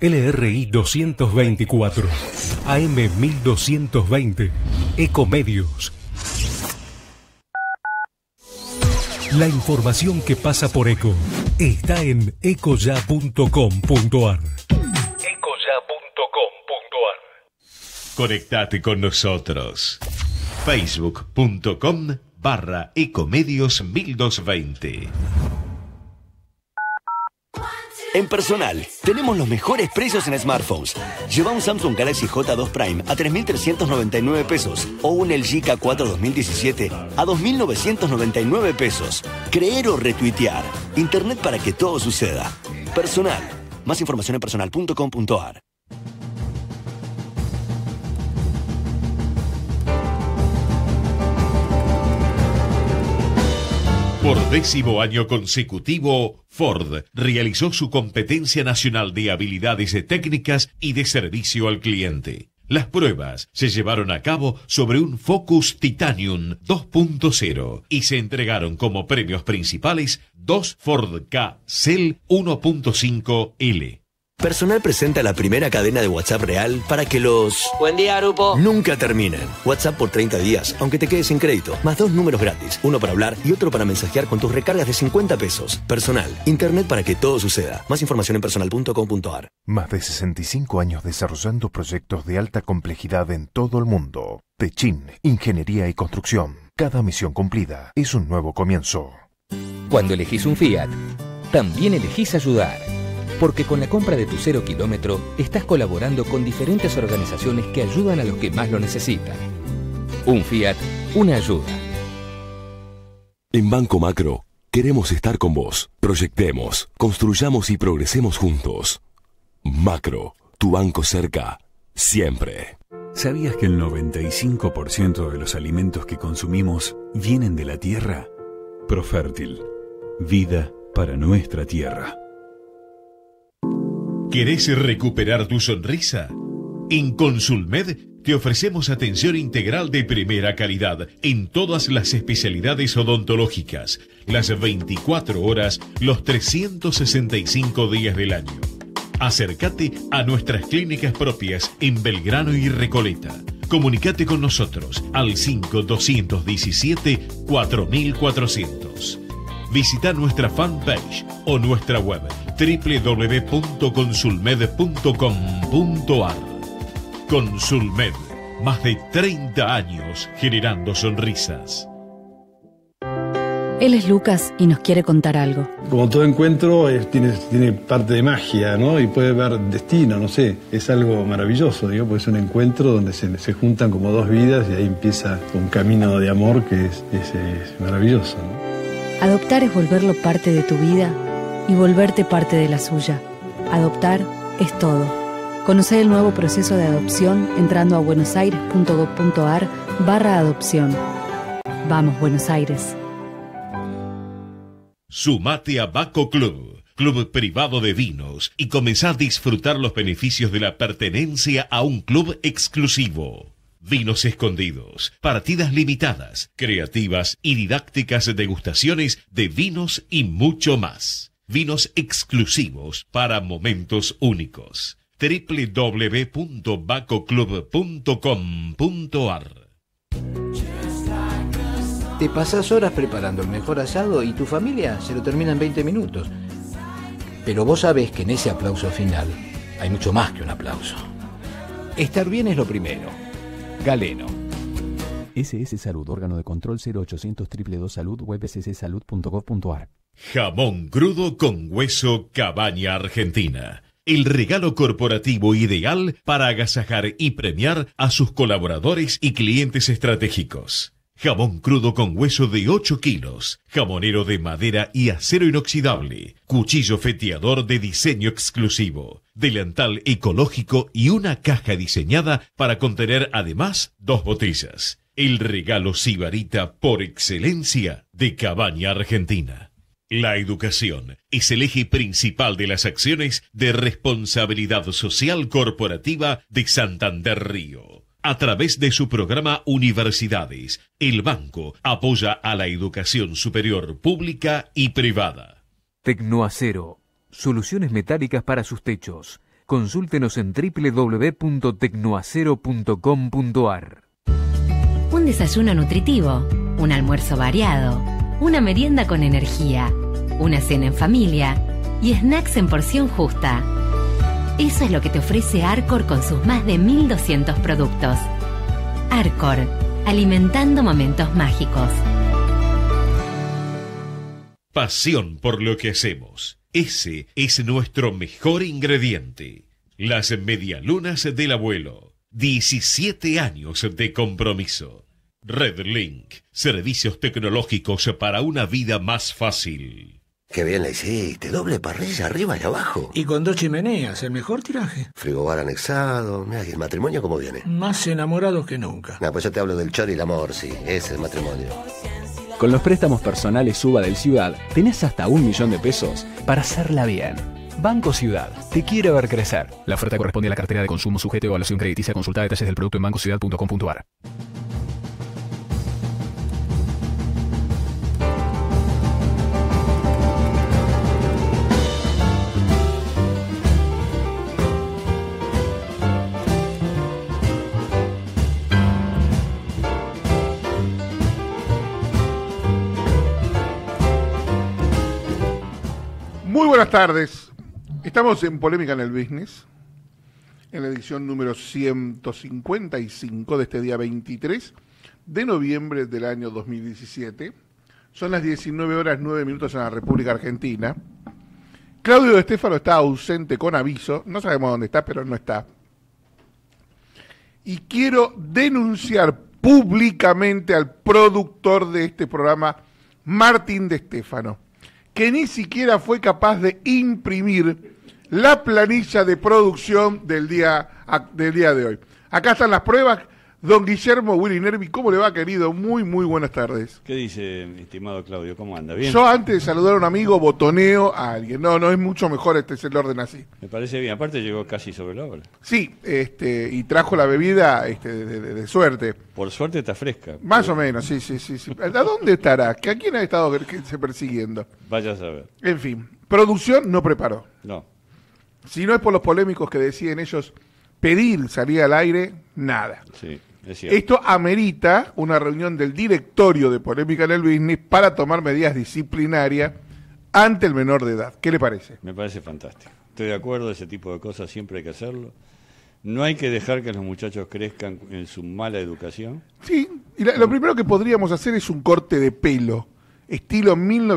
LRI 224, AM 1220, Ecomedios. La información que pasa por Eco está en ecoya.com.ar. Conectate con nosotros. Facebook.com/Ecomedios 1220. En Personal, tenemos los mejores precios en smartphones. Lleva un Samsung Galaxy J2 Prime a 3.399 pesos o un LG K4 2017 a 2.999 pesos. Creer o retuitear. Internet para que todo suceda. Personal. Más información en personal.com.ar. Por 10º año consecutivo, Ford realizó su competencia nacional de habilidades técnicas y de servicio al cliente. Las pruebas se llevaron a cabo sobre un Focus Titanium 2.0 y se entregaron como premios principales 2 Ford Ka Cell 1.5L. Personal presenta la primera cadena de WhatsApp real para que los... Buen día, grupo. Nunca terminen. WhatsApp por 30 días, aunque te quedes sin crédito. Más 2 números gratis. Uno para hablar y otro para mensajear con tus recargas de 50 pesos. Personal. Internet para que todo suceda. Más información en personal.com.ar. Más de 65 años desarrollando proyectos de alta complejidad en todo el mundo. Techin, Ingeniería y Construcción. Cada misión cumplida es un nuevo comienzo. Cuando elegís un Fiat, también elegís ayudar. Porque con la compra de tu 0 kilómetro estás colaborando con diferentes organizaciones que ayudan a los que más lo necesitan. Un Fiat, una ayuda. En Banco Macro queremos estar con vos. Proyectemos, construyamos y progresemos juntos. Macro, tu banco cerca, siempre. ¿Sabías que el 95% de los alimentos que consumimos vienen de la tierra? Profértil, vida para nuestra tierra. ¿Querés recuperar tu sonrisa? En Consulmed te ofrecemos atención integral de primera calidad en todas las especialidades odontológicas, las 24 horas, los 365 días del año. Acércate a nuestras clínicas propias en Belgrano y Recoleta. Comunicate con nosotros al 5217-4400. Visita nuestra fanpage o nuestra web www.consulmed.com.ar. Consulmed, más de 30 años generando sonrisas. Él es Lucas y nos quiere contar algo. Como todo encuentro tiene parte de magia, ¿no? Y puede haber destino, no sé. Es algo maravilloso, digo, porque es un encuentro donde se juntan como dos vidas y ahí empieza un camino de amor que es maravilloso, ¿no? Adoptar es volverlo parte de tu vida y volverte parte de la suya. Adoptar es todo. Conoce el nuevo proceso de adopción entrando a buenosaires.gov.ar/adopción. Vamos, Buenos Aires. Sumate a Baco Club, club privado de vinos, y comenzá a disfrutar los beneficios de la pertenencia a un club exclusivo. Vinos escondidos, partidas limitadas, creativas y didácticas degustaciones de vinos y mucho más. Vinos exclusivos para momentos únicos. www.bacoclub.com.ar. Te pasas horas preparando el mejor asado y tu familia se lo termina en 20 minutos. Pero vos sabés que en ese aplauso final hay mucho más que un aplauso. Estar bien es lo primero. Galeno. SS Salud, órgano de control 0800 222 Salud, web sssalud.gov.ar. Jamón crudo con hueso Cabaña Argentina. El regalo corporativo ideal para agasajar y premiar a sus colaboradores y clientes estratégicos. Jamón crudo con hueso de 8 kilos, jamonero de madera y acero inoxidable, cuchillo feteador de diseño exclusivo, delantal ecológico y una caja diseñada para contener además 2 botellas. El regalo sibarita por excelencia de Cabaña Argentina. La educación es el eje principal de las acciones de responsabilidad social corporativa de Santander Río. A través de su programa Universidades, el banco apoya a la educación superior pública y privada. Tecnoacero, soluciones metálicas para sus techos. Consúltenos en www.tecnoacero.com.ar. Un desayuno nutritivo, un almuerzo variado, una merienda con energía, una cena en familia y snacks en porción justa. Eso es lo que te ofrece Arcor con sus más de 1.200 productos. Arcor, alimentando momentos mágicos. Pasión por lo que hacemos. Ese es nuestro mejor ingrediente. Las medialunas del abuelo. 17 años de compromiso. Redlink. Servicios tecnológicos para una vida más fácil. Qué bien la hiciste. Doble parrilla arriba y abajo. Y con 2 chimeneas, el mejor tiraje. Frigobar anexado. Mira, ¿y el matrimonio cómo viene? Más enamorados que nunca. No, pues yo te hablo del chori y el amor, sí. Ese es el matrimonio. Con los préstamos personales Suba del Ciudad, tenés hasta 1 millón de pesos para hacerla bien. Banco Ciudad, te quiere ver crecer. La oferta corresponde a la cartera de consumo sujeto a evaluación crediticia. Consulta detalles del producto en bancociudad.com.ar. Muy buenas tardes. Estamos en Polémica en el Business, en la edición número 155 de este día 23 de noviembre del año 2017. Son las 19:09 en la República Argentina. Claudio De Stefano está ausente con aviso. No sabemos dónde está, pero no está. Y quiero denunciar públicamente al productor de este programa, Martín De Stefano, que ni siquiera fue capaz de imprimir la planilla de producción del día de hoy. Acá están las pruebas. Don Guillermo Willy Nervi, ¿cómo le va, querido? Muy buenas tardes. ¿Qué dice, mi estimado Claudio? ¿Cómo anda? ¿Bien? Yo, antes de saludar a un amigo, botoneo a alguien. No es mucho mejor, es el orden así. Me parece bien. Aparte llegó casi sobre la hora. Sí, y trajo la bebida de suerte. Por suerte está fresca. Más o menos, sí. ¿A dónde estará? ¿A quién ha estado persiguiendo? Vaya a saber. En fin, producción no preparó. No. Si no es por los polémicos que deciden ellos pedir salir al aire, nada. Sí, es cierto. Esto amerita una reunión del directorio de Polémica en el Business para tomar medidas disciplinarias ante el menor de edad. ¿Qué le parece? Me parece fantástico. Estoy de acuerdo, ese tipo de cosas siempre hay que hacerlo. No hay que dejar que los muchachos crezcan en su mala educación. Sí, y lo primero que podríamos hacer es un corte de pelo, estilo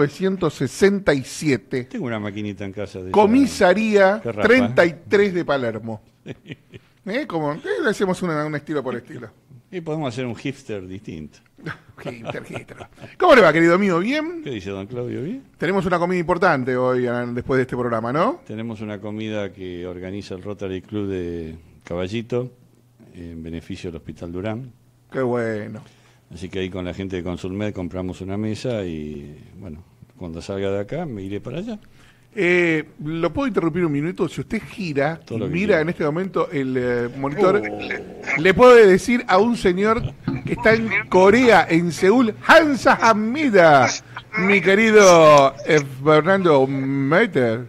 1967. Tengo una maquinita en casa de Comisaría 33 de Palermo. ¿Cómo? Le hacemos un estilo por estilo. Y podemos hacer un hipster distinto. Hipster. ¿Cómo le va, querido mío? ¿Bien? ¿Qué dice don Claudio? ¿Bien? Tenemos una comida importante hoy, después de este programa, ¿no? Tenemos una comida que organiza el Rotary Club de Caballito en beneficio del Hospital Durán. Qué bueno. Así que ahí con la gente de Consulmed compramos una mesa y, bueno, cuando salga de acá me iré para allá. ¿Lo puedo interrumpir un minuto? Si usted gira y mira en este momento el monitor, le puedo decir a un señor que está en Corea, en Seúl, Hansa Hamida, mi querido Fernando Meiter.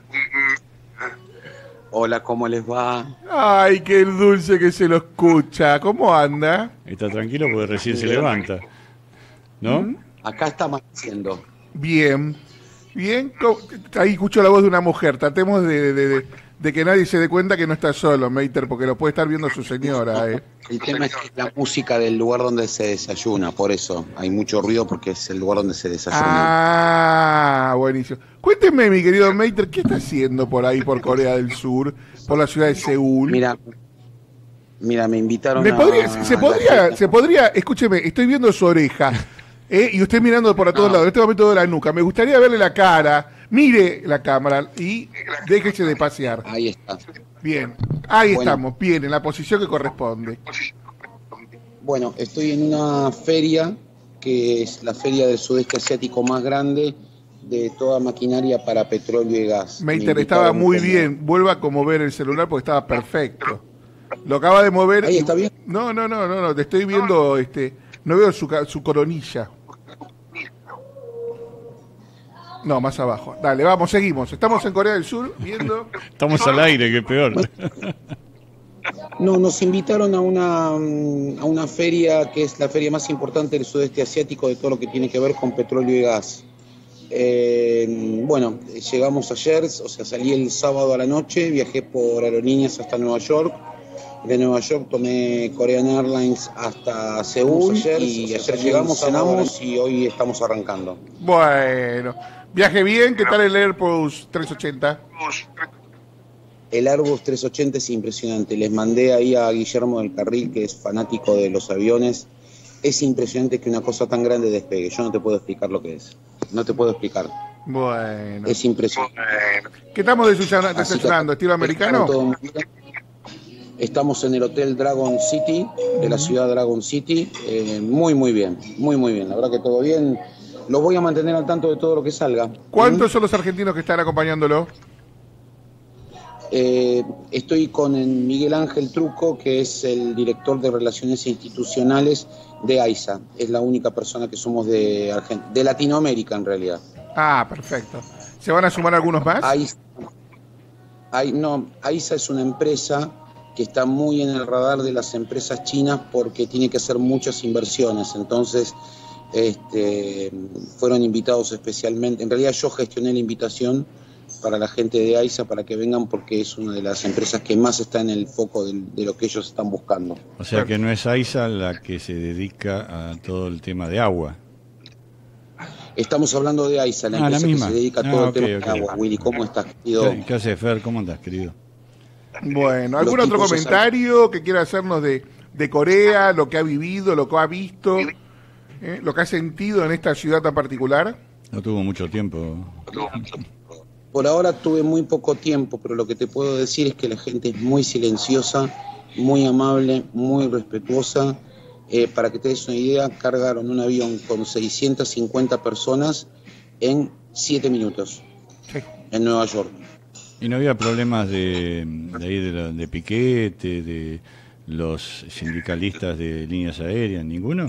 Hola, ¿cómo les va? Ay, qué dulce que se lo escucha. ¿Cómo anda? Está tranquilo porque recién se levanta, ¿no? Acá está amaneciendo. Bien. Ahí escucho la voz de una mujer. Tratemos de que nadie se dé cuenta que no está solo, Meiter, porque lo puede estar viendo su señora. El tema es que es la música del lugar donde se desayuna, por eso hay mucho ruido porque es el lugar donde se desayuna. Ah, buenísimo. Cuénteme, mi querido Meiter, ¿qué está haciendo por ahí, por Corea del Sur, por la ciudad de Seúl? Mira, me invitaron se podría, escúcheme, estoy viendo su oreja. Y usted mirando por a todos lados, en este momento de la nuca. Me gustaría verle la cara, mire la cámara y déjese de pasear. Ahí está. Bien, ahí estamos, bien, en la posición que corresponde. Bueno, estoy en una feria, que es la feria del sudeste asiático más grande de toda maquinaria para petróleo y gas. Meiter, estaba muy bien. Vuelva a mover el celular porque estaba perfecto. Lo acaba de mover. Ahí está bien. No, te estoy viendo, no veo su coronilla. No, más abajo. Dale, vamos, seguimos. Estamos en Corea del Sur viendo... Estamos al aire, que peor. No, nos invitaron a una feria que es la feria más importante del sudeste asiático de todo lo que tiene que ver con petróleo y gas. Bueno, llegamos ayer, o sea, salí el sábado a la noche, viajé por aerolíneas hasta Nueva York. De Nueva York tomé Korean Airlines hasta Seúl y ayer llegamos, cenamos y hoy estamos arrancando. Bueno, viaje bien, ¿qué tal el Airbus 380? El Airbus 380 es impresionante, les mandé ahí a Guillermo del Carril, que es fanático de los aviones. Es impresionante que una cosa tan grande despegue, yo no te puedo explicar lo que es, no te puedo explicar. Bueno. Es impresionante. ¿Qué estamos desayunando? ¿Estilo americano? Estamos en el Hotel Dragon City, de la ciudad Dragon City, muy bien, muy bien, la verdad que todo bien, lo voy a mantener al tanto de todo lo que salga. ¿Cuántos son los argentinos que están acompañándolo? Estoy con Miguel Ángel Truco, que es el director de Relaciones Institucionales de AISA, es la única persona que somos de Latinoamérica en realidad. Ah, perfecto. ¿Se van a sumar algunos más? AISA es una empresa que está muy en el radar de las empresas chinas porque tiene que hacer muchas inversiones, entonces fueron invitados especialmente, en realidad yo gestioné la invitación para la gente de AISA para que vengan porque es una de las empresas que más está en el foco de lo que ellos están buscando. O sea que no es AISA la que se dedica a todo el tema de agua. Estamos hablando de AISA, la empresa que se dedica a todo el tema de agua. Willy, ¿cómo estás, querido? ¿Qué hace, Fer? ¿Cómo andás, querido? Bueno, ¿algún otro comentario que quiera hacernos de Corea, lo que ha vivido, lo que ha visto, lo que ha sentido en esta ciudad tan particular? No tuvo mucho tiempo. Por ahora tuve muy poco tiempo, pero lo que te puedo decir es que la gente es muy silenciosa, muy amable, muy respetuosa. Para que te des una idea, cargaron un avión con 650 personas en 7 minutos en Nueva York. ¿Y no había problemas de piquete, de los sindicalistas de líneas aéreas, ninguno?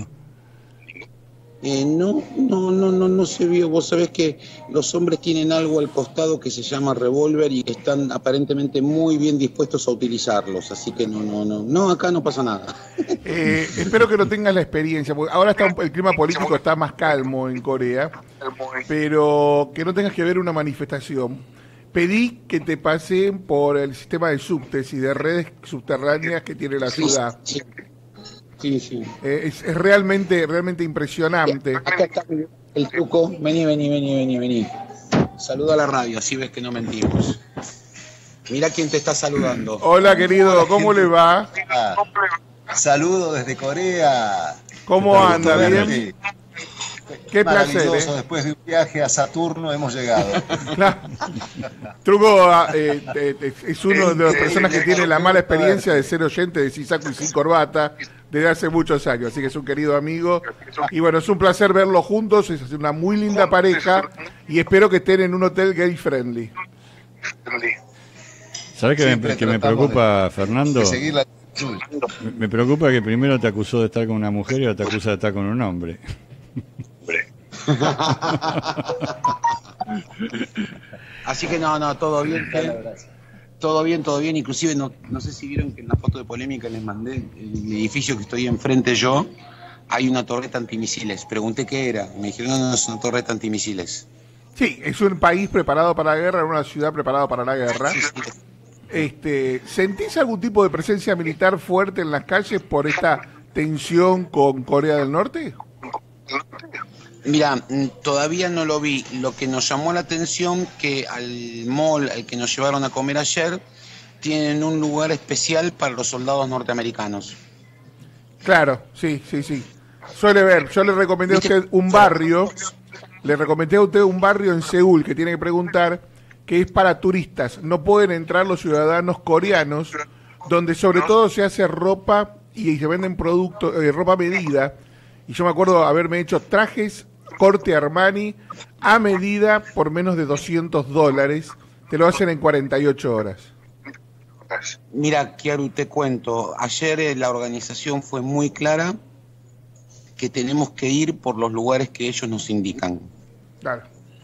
No se vio. Vos sabés que los hombres tienen algo al costado que se llama revólver y que están aparentemente muy bien dispuestos a utilizarlos, así que no, acá no pasa nada. Espero que no tengas la experiencia, porque ahora el clima político está más calmo en Corea, pero que no tengas que ver una manifestación. Pedí que te pasen por el sistema de subtes y de redes subterráneas que tiene la ciudad. Sí. Es realmente impresionante. Acá está el Truco. Vení. Saluda a la radio, así ves que no mentimos. Mira quién te está saludando. Hola, querido, ¿cómo le va? Saludo desde Corea. ¿Cómo anda? ¿Bien? Qué placer. Después de un viaje a Saturno hemos llegado. Truco es uno de las personas que tiene la mala experiencia de ser oyente de Sin Saco y Sin Corbata desde hace muchos años, así que es un querido amigo. Y bueno, es un placer verlos juntos, es una muy linda pareja y espero que estén en un hotel gay friendly. ¿Sabés que me preocupa, Fernando? Me preocupa que primero te acusó de estar con una mujer y ahora te acusa de estar con un hombre. Así que no, todo bien. Todo bien, inclusive no sé si vieron que en la foto de polémica les mandé, el edificio que estoy enfrente yo, hay una torreta antimisiles. Pregunté qué era, me dijeron no, es una torreta antimisiles. Sí, es un país preparado para la guerra, una ciudad preparada para la guerra. Sí. ¿Sentís algún tipo de presencia militar fuerte en las calles por esta tensión con Corea del Norte? Mira, todavía no lo vi. Lo que nos llamó la atención que al mall al que nos llevaron a comer ayer tienen un lugar especial para los soldados norteamericanos. Claro, sí. Suele ver. Yo le recomendé a usted un barrio. Le recomendé a usted un barrio en Seúl que tiene que preguntar que es para turistas. No pueden entrar los ciudadanos coreanos, donde sobre todo se hace ropa y se venden productos, ropa medida. Y yo me acuerdo haberme hecho trajes corte Armani a medida por menos de $200. Te lo hacen en 48 horas. Mira, Kiaru, te cuento. Ayer la organización fue muy clara que tenemos que ir por los lugares que ellos nos indican. Claro.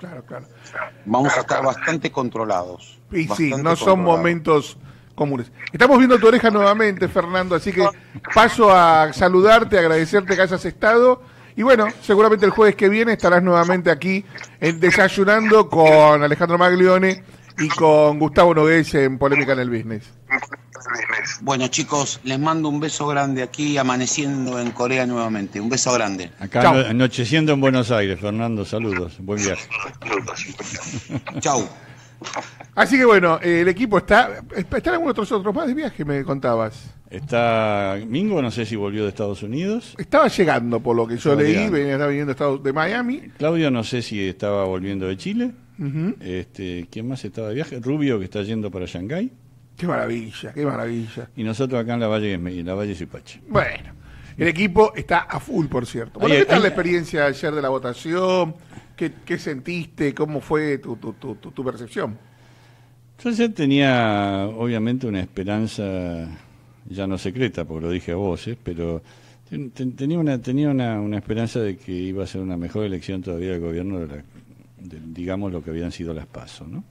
Claro. Vamos a estar bastante controlados. Y sí, no son momentos comunes. Estamos viendo tu oreja nuevamente, Fernando, así que paso a saludarte, agradecerte que hayas estado. Y bueno, seguramente el jueves que viene estarás nuevamente aquí desayunando con Alejandro Maglione y con Gustavo Nogués en Polémica en el Business. Bueno, chicos, les mando un beso grande aquí, amaneciendo en Corea nuevamente. Un beso grande. Acá anocheciendo en Buenos Aires, Fernando, saludos. Buen viaje. Chau. Así que bueno, el equipo está... ¿Están algunos otros más de viaje, me contabas? Está Mingo, no sé si volvió de Estados Unidos. Estaba llegando, por lo que yo leí, estaba viniendo de Miami. Claudio, no sé si estaba volviendo de Chile. Uh-huh. ¿Quién más estaba de viaje? Rubio, que está yendo para Shanghái. Qué maravilla, qué maravilla. Y nosotros acá en la Valle Suipache. Bueno, el equipo está a full, por cierto. Bueno, ¿qué tal la experiencia ayer de la votación? ¿Qué sentiste? ¿Cómo fue tu percepción? Yo ayer tenía, obviamente, una esperanza, ya no secreta, porque lo dije a voces, pero tenía una esperanza de que iba a ser una mejor elección todavía del gobierno digamos, lo que habían sido las PASO, ¿no?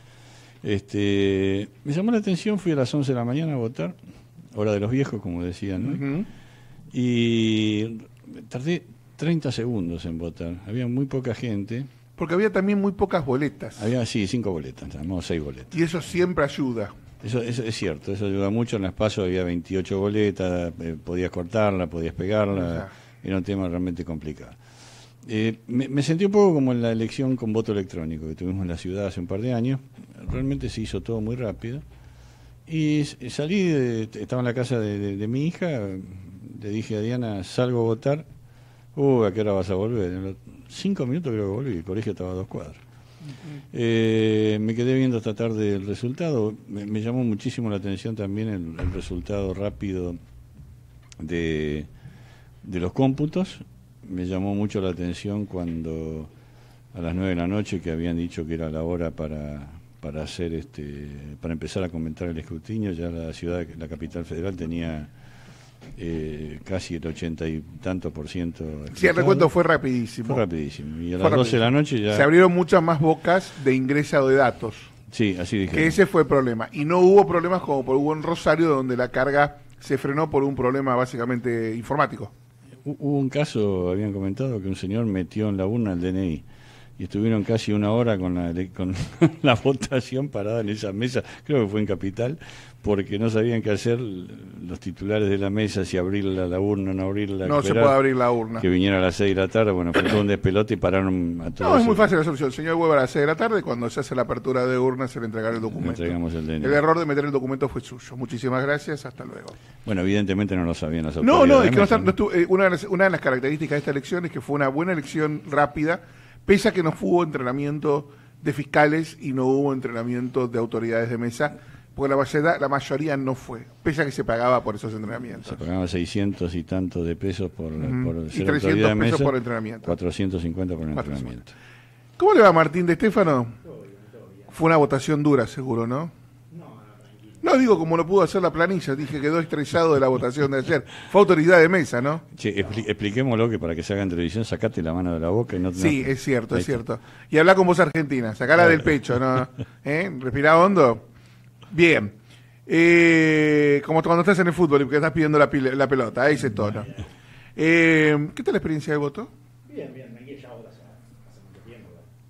Me llamó la atención, fui a las 11 de la mañana a votar, hora de los viejos, como decían, ¿no? Uh-huh. Y tardé 30 segundos en votar, había muy poca gente. Porque había también muy pocas boletas. Había, 5 boletas, tenemos 6 boletas. Y eso siempre ayuda. Eso es cierto, eso ayuda mucho. En las PASO había 28 boletas, podías cortarla, podías pegarla, era un tema realmente complicado. Me sentí un poco como en la elección con voto electrónico que tuvimos en la ciudad hace un par de años. Realmente se hizo todo muy rápido. Y salí, estaba en la casa de mi hija, le dije a Diana, salgo a votar. ¿A qué hora vas a volver? En los 5 minutos creo que volví, el colegio estaba a 2 cuadras. Me quedé viendo esta tarde el resultado. Me llamó muchísimo la atención también el resultado rápido de los cómputos. Me llamó mucho la atención cuando a las 9 de la noche, que habían dicho que era la hora para hacer para empezar a comentar el escrutinio, ya la capital federal tenía casi el 80 y tanto por ciento. Sí, el recuento fue rapidísimo. Fue rapidísimo. Y a las 12 de la noche ya... Se abrieron muchas más bocas de ingresado de datos. Sí, así dije. Que ese fue el problema. Y no hubo problemas como hubo en Rosario, donde la carga se frenó por un problema básicamente informático. Hubo un caso, habían comentado, que un señor metió en la urna el DNI. Y estuvieron casi 1 hora con la votación parada en esa mesa, creo que fue en Capital, porque no sabían qué hacer los titulares de la mesa, si abrirla la urna, no abrirla. No se puede abrir la urna. Que viniera a las 6 de la tarde, bueno, fue todo un despelote y pararon a todos. No, es muy fácil la solución. El señor Weber a las 6 de la tarde, cuando se hace la apertura de urna, se le entregará el documento. Le entregamos el DNI. El error de meter el documento fue suyo. Muchísimas gracias, hasta luego. Bueno, evidentemente no lo sabían las autoridades. No, es que una de las características de esta elección es que fue una buena elección rápida, pese a que no hubo entrenamiento de fiscales y no hubo entrenamiento de autoridades de mesa, porque la mayoría no fue, pese a que se pagaba por esos entrenamientos. Se pagaba 600 y tantos de pesos por ser autoridad de mesa, por entrenamiento. 450 por entrenamiento. ¿Cómo le va, Martín de Estéfano? Fue una votación dura, seguro, ¿no? No, digo, como no pudo hacer la planilla, dije quedó estresado de la votación de ayer. Fue autoridad de mesa, ¿no? Che, expliquémoslo, que para que se haga en televisión, sacate la mano de la boca y no... Sí, es cierto, es cierto. Y habla con voz argentina, sacala del pecho, ¿no? Respirá hondo. Bien. Como cuando estás en el fútbol y que estás pidiendo la pelota, ahí se tono. ¿Qué tal la experiencia de voto? Bien, aquí ya votas hace mucho tiempo.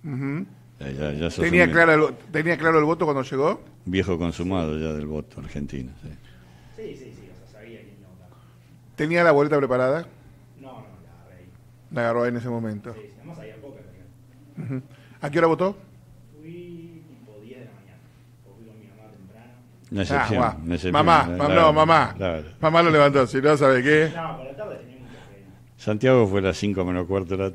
Ya ¿Tenía claro el voto cuando llegó? Viejo consumado ya del voto argentino. Sí, o sea, sabía quién iba a votar. ¿Tenía la boleta preparada? No, la agarré ahí. La agarró ahí en ese momento. Sí, además había poca también. ¿A qué hora votó? Fui tipo 10 de la mañana. Fui con mi mamá temprano. Una excepción. Una excepción. Mamá. Mamá lo levantó, si no, ¿sabe qué? No, por la tarde tenía mucha pena. Santiago fue a las 5 menos cuarto de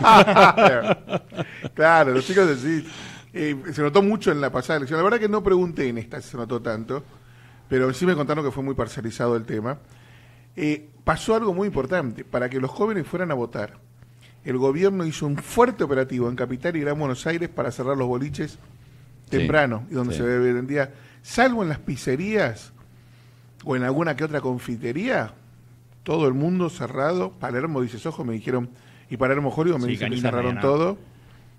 la tarde. Claro, los chicos decís... se notó mucho en la pasada elección. La verdad que no pregunté en esta si se notó tanto, pero sí me contaron que fue muy parcializado el tema. Pasó algo muy importante. Para que los jóvenes fueran a votar, el gobierno hizo un fuerte operativo en Capital y Gran Buenos Aires para cerrar los boliches temprano, y donde se vendía, salvo en las pizzerías o en alguna que otra confitería, todo el mundo cerrado. Palermo, dices, ojo, me dijeron, y Palermo Hollywood me dicen que cerraron todo.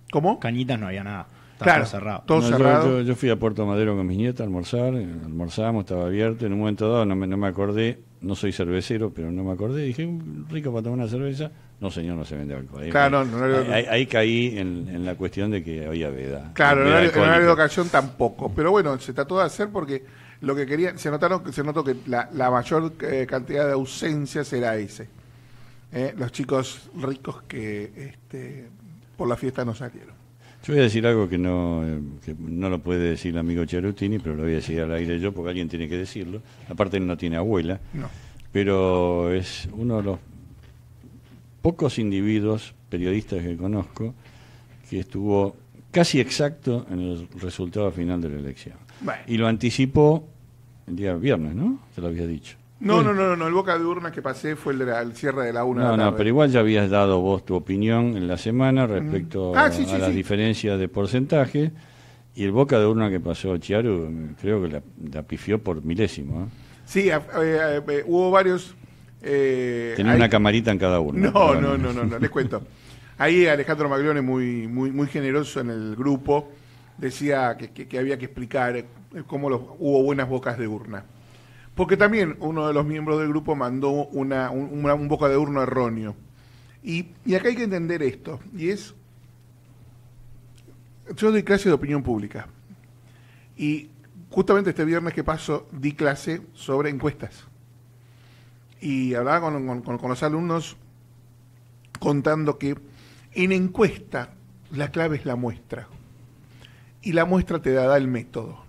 ¿Cómo? Cañitas no había nada. Estaba Claro, todo cerrado. todo cerrado. Yo fui a Puerto Madero con mis nietas a almorzar, almorzamos, estaba abierto, en un momento dado no me acordé, no soy cervecero, pero no me acordé, dije, rico para tomar una cerveza. No, señor, no se vende alcohol. Claro, ahí caí en la cuestión de que había veda. Claro, veda en horario de alcohólica. ocasión tampoco. Pero bueno, se trató de hacer porque lo que querían, se notó que la mayor cantidad de ausencias era ese. Los chicos ricos que por la fiesta no salieron. Yo voy a decir algo que no lo puede decir el amigo Cherutini, pero lo voy a decir al aire yo, porque alguien tiene que decirlo. Aparte él no tiene abuela, No. pero es uno de los pocos individuos, periodistas que conozco, que estuvo casi exacto en el resultado final de la elección. Bueno. Y lo anticipó el día viernes, ¿no? Te lo había dicho. No, el boca de urna que pasé fue el cierre de la 1 de la tarde. No, pero igual ya habías dado vos tu opinión en la semana respecto a las diferencias de porcentaje, y el boca de urna que pasó Chiaru, creo que la pifió por milésimo. Sí, hubo varios... Tenía una camarita en cada uno. No, les cuento. Ahí Alejandro Maglione, muy generoso en el grupo, decía que había que explicar cómo hubo buenas bocas de urna. Porque también uno de los miembros del grupo mandó un boca de urna erróneo. Y acá hay que entender esto, y es... Yo doy clase de opinión pública. Y justamente este viernes que pasó, di clase sobre encuestas. Y hablaba con los alumnos contando que en encuesta la clave es la muestra. Y la muestra te da el método.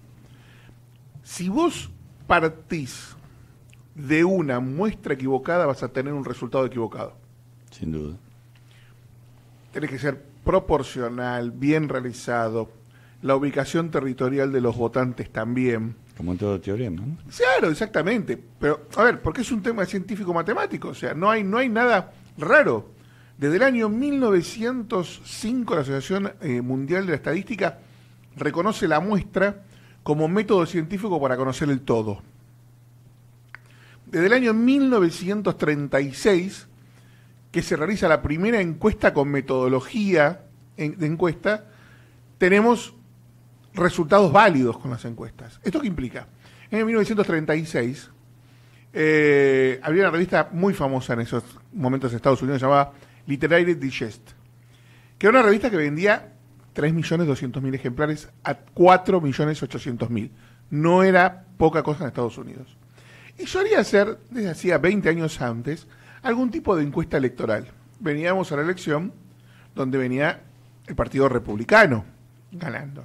Si vos partís de una muestra equivocada, vas a tener un resultado equivocado. Sin duda. Tenés que ser proporcional, bien realizado, la ubicación territorial de los votantes también. Como en todo teorema, ¿no? Claro, exactamente. Pero, a ver, porque es un tema científico-matemático, o sea, no hay nada raro. Desde el año 1905 la Asociación Mundial de la Estadística reconoce la muestra como método científico para conocer el todo. Desde el año 1936, que se realiza la primera encuesta con metodología de encuesta, tenemos resultados válidos con las encuestas. ¿Esto qué implica? En 1936 había una revista muy famosa en esos momentos en Estados Unidos, llamada Literary Digest, que era una revista que vendía 3.200.000 ejemplares a 4.800.000. No era poca cosa en Estados Unidos. Y solía hacer, desde hacía 20 años antes, algún tipo de encuesta electoral. Veníamos a la elección donde venía el Partido Republicano ganando.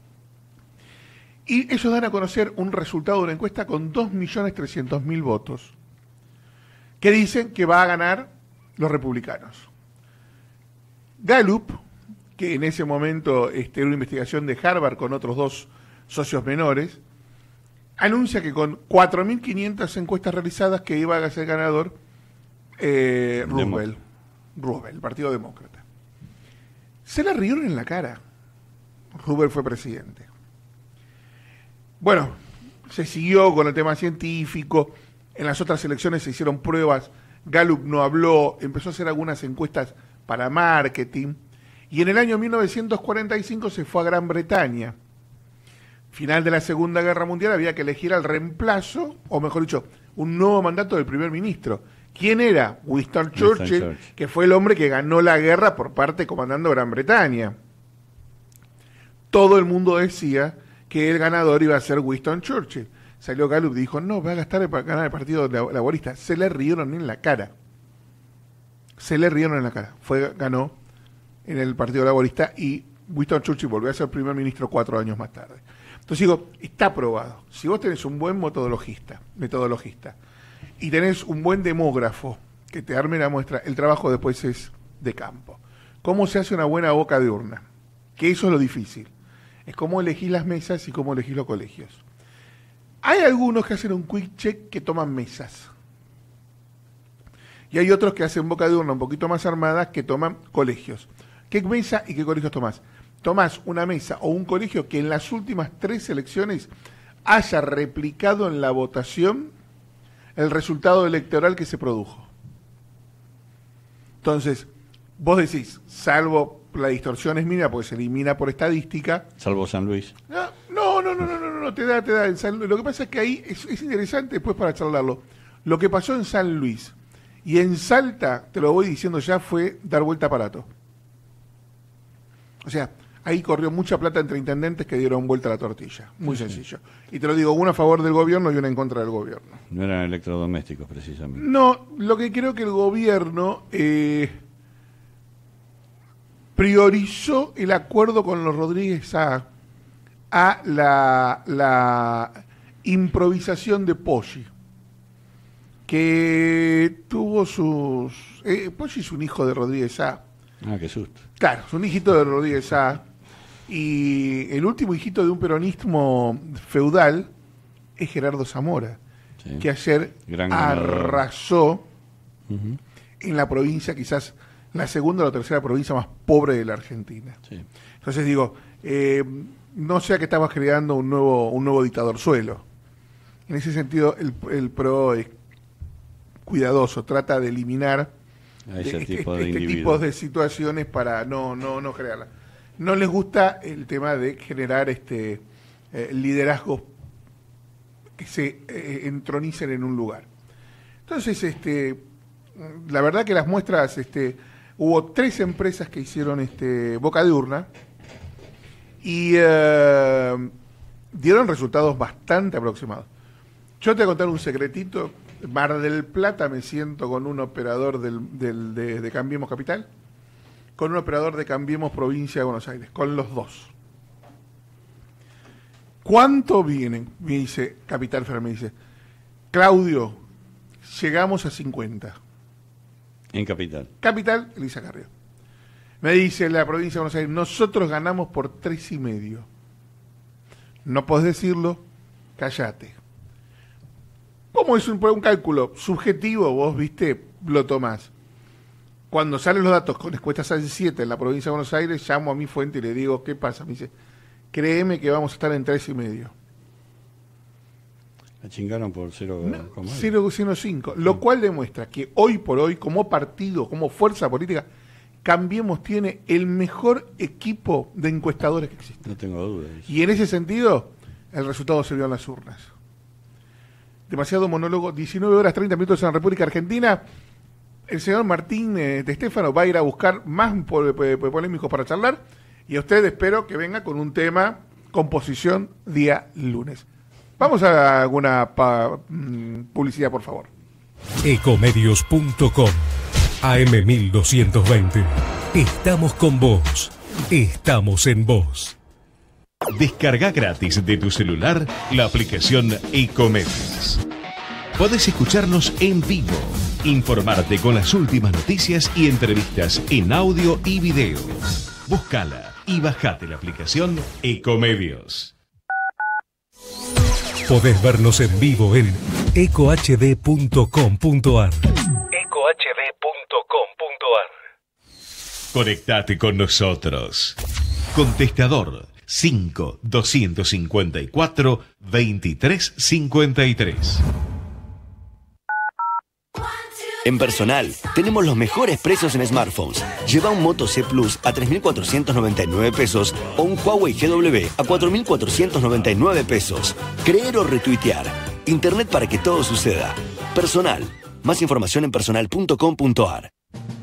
Y ellos dan a conocer un resultado de una encuesta con 2.300.000 votos, que dicen que va a ganar los republicanos. Gallup, que en ese momento era una investigación de Harvard con otros dos socios menores, anuncia que con 4.500 encuestas realizadas que iba a ser ganador Roosevelt, el Partido Demócrata. Se la rieron en la cara. Roosevelt fue presidente. Bueno, se siguió con el tema científico, en las otras elecciones se hicieron pruebas, Gallup no habló, empezó a hacer algunas encuestas para marketing, y en el año 1945 se fue a Gran Bretaña. Final de la Segunda Guerra Mundial, había que elegir al reemplazo, o mejor dicho, un nuevo mandato del primer ministro. ¿Quién era? Winston Churchill, que fue el hombre que ganó la guerra por parte comandando Gran Bretaña. Todo el mundo decía que el ganador iba a ser Winston Churchill. Salió Gallup y dijo, no, va a ganar el Partido Laborista. Se le rieron en la cara. Ganó en el Partido Laborista y Winston Churchill volvió a ser primer ministro 4 años más tarde. Entonces digo, está probado. Si vos tenés un buen metodologista, y tenés un buen demógrafo que te arme la muestra, el trabajo después es de campo. ¿Cómo se hace una buena boca de urna? Que eso es lo difícil. Es cómo elegís las mesas y cómo elegís los colegios. Hay algunos que hacen un quick check que toman mesas. Y hay otros que hacen boca de urna un poquito más armadas que toman colegios. ¿Qué mesa y qué colegios tomás? Tomás una mesa o un colegio que en las últimas 3 elecciones haya replicado en la votación el resultado electoral que se produjo. Entonces, vos decís, salvo la distorsión es mínima porque se elimina por estadística. Salvo San Luis. No, te da. Lo que pasa es que ahí es interesante después para charlarlo. Lo que pasó en San Luis y en Salta, te lo voy diciendo ya, fue dar vuelta a aparato. O sea, ahí corrió mucha plata entre intendentes que dieron vuelta a la tortilla. Muy sencillo. Y te lo digo, una a favor del gobierno y una en contra del gobierno. No eran electrodomésticos, precisamente. No, lo que creo que el gobierno priorizó el acuerdo con los Rodríguez a la improvisación de Poggi, que tuvo sus... Poggi es un hijo de Rodríguez A. Ah, qué susto. Claro, es un hijito de Rodríguez A. Y el último hijito de un peronismo feudal es Gerardo Zamora, sí, que ayer arrasó en la provincia, quizás la segunda o la tercera provincia más pobre de la Argentina. Sí. Entonces digo, no sea que estamos creando un nuevo dictador suelo. En ese sentido, el PRO es cuidadoso, trata de eliminar este tipo de situaciones para no crearla. No les gusta el tema de generar liderazgos que se entronicen en un lugar. Entonces, la verdad que las muestras, hubo 3 empresas que hicieron boca de urna y dieron resultados bastante aproximados. Yo te voy a contar un secretito. Mar del Plata me siento con un operador de Cambiemos Capital, con un operador de Cambiemos Provincia de Buenos Aires, con los dos. ¿Cuánto vienen? Me dice Capital Federal, me dice, Claudio, llegamos a 50. En Capital. Capital, Elisa Carrió. Me dice la provincia de Buenos Aires, nosotros ganamos por 3,5. No podés decirlo, cállate. ¿Cómo es un cálculo subjetivo? Vos, viste, lo tomás. Cuando salen los datos con encuestas al 7 en la provincia de Buenos Aires, llamo a mi fuente y le digo, ¿qué pasa? Me dice, créeme que vamos a estar en 3,5. La chingaron por 0,5. Lo cual demuestra que hoy por hoy, como partido, como fuerza política, Cambiemos tiene el mejor equipo de encuestadores que existe. No tengo dudas. Y en ese sentido, el resultado se vio en las urnas. Demasiado monólogo, 19 horas 30 minutos en la República Argentina. El señor Martín de Stefano va a ir a buscar más polémicos para charlar y a usted espero que venga con un tema composición día lunes. Vamos a alguna publicidad, por favor. Ecomedios.com AM1220. Estamos con vos. Estamos en vos. Descarga gratis de tu celular la aplicación Ecomedios. Podés escucharnos en vivo, informarte con las últimas noticias y entrevistas en audio y video. Búscala y bajate la aplicación Ecomedios. Podés vernos en vivo en ecohd.com.ar. Conectate con nosotros. Contestador 5-254-2353. En Personal, tenemos los mejores precios en smartphones. Lleva un Moto C Plus a 3.499 pesos o un Huawei GW a 4.499 pesos. Creer o retuitear. Internet para que todo suceda. Personal. Más información en personal.com.ar.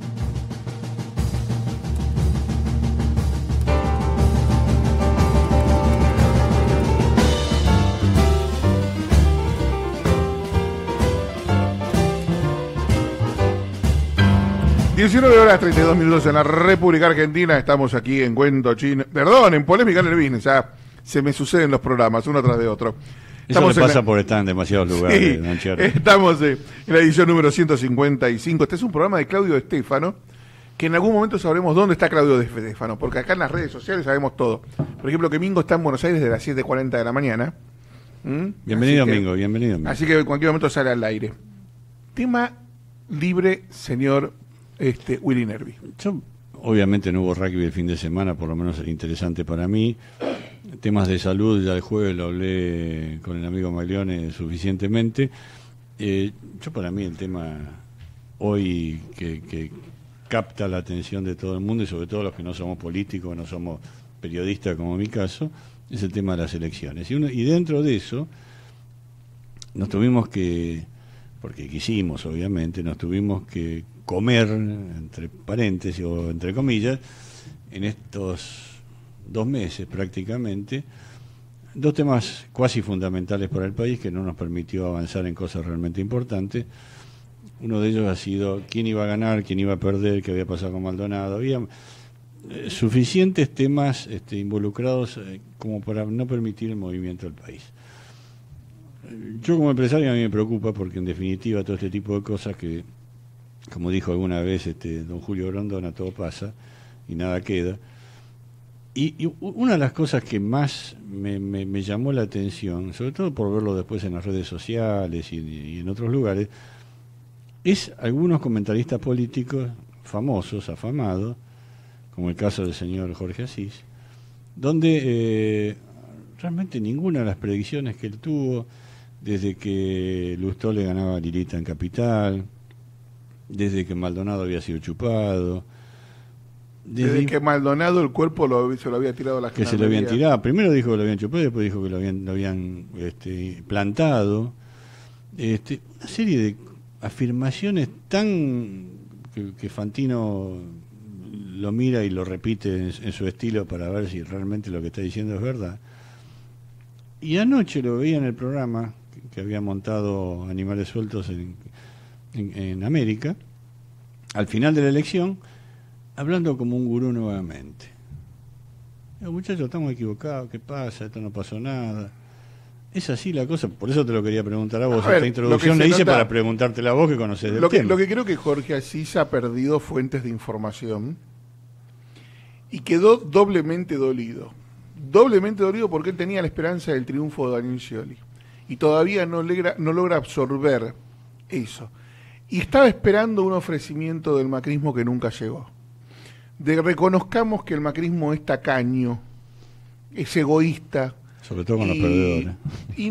horas 32 minutos en la República Argentina. Estamos aquí en Cuento Chino. Perdón, en Polémica en el Business. Ya se me suceden los programas, uno tras de otro. Eso le pasa por estar en demasiados lugares. Sí, estamos en la edición número 155. Este es un programa de Claudio Stefano, que en algún momento sabremos dónde está Claudio Stefano, porque acá en las redes sociales sabemos todo. Por ejemplo, que Mingo está en Buenos Aires desde las 7:40 de la mañana. Bienvenido, Mingo, bienvenido. Así que en cualquier momento sale al aire. Tema libre, señor Willy Nervi. Obviamente no hubo rugby el fin de semana, por lo menos interesante para mí. Temas de salud, ya el jueves lo hablé con el amigo Maglione suficientemente. Yo para mí el tema hoy que capta la atención de todo el mundo y sobre todo los que no somos políticos, no somos periodistas como en mi caso, es el tema de las elecciones. Y dentro de eso nos tuvimos que, porque quisimos obviamente, nos tuvimos que comer, entre paréntesis o entre comillas, en estos 2 meses prácticamente, 2 temas cuasi fundamentales para el país que no nos permitió avanzar en cosas realmente importantes. Uno de ellos ha sido quién iba a ganar, quién iba a perder, qué había pasado con Maldonado. Había suficientes temas involucrados como para no permitir el movimiento del país. Yo como empresario a mí me preocupa porque en definitiva todo este tipo de cosas que, como dijo alguna vez don Julio Grondona, todo pasa y nada queda. Y una de las cosas que más me llamó la atención, sobre todo por verlo después en las redes sociales y en otros lugares, es algunos comentaristas políticos famosos, afamados, como el caso del señor Jorge Asís, donde realmente ninguna de las predicciones que él tuvo, desde que Lustó le ganaba a Lilita en Capital, desde que Maldonado había sido chupado, desde que Maldonado el cuerpo se lo había tirado a la que se lo habían tirado. Primero dijo que lo habían chupado, después dijo que lo habían plantado. Una serie de afirmaciones tan que Fantino lo mira y lo repite en su estilo para ver si realmente lo que está diciendo es verdad. Y anoche lo veía en el programa que había montado Animales Sueltos en América, al final de la elección, hablando como un gurú nuevamente. Digo, muchachos, estamos equivocados, ¿qué pasa? Esto no pasó nada. Es así la cosa, por eso te lo quería preguntar a vos. Esta introducción le hice para preguntártela a vos que conocés del tema. Lo que creo que Jorge Asís ha perdido fuentes de información y quedó doblemente dolido. Doblemente dolido porque él tenía la esperanza del triunfo de Daniel Scioli y todavía no logra absorber eso. Y estaba esperando un ofrecimiento del macrismo que nunca llegó. Reconozcamos que el macrismo es tacaño, es egoísta. Sobre todo con los perdedores. Y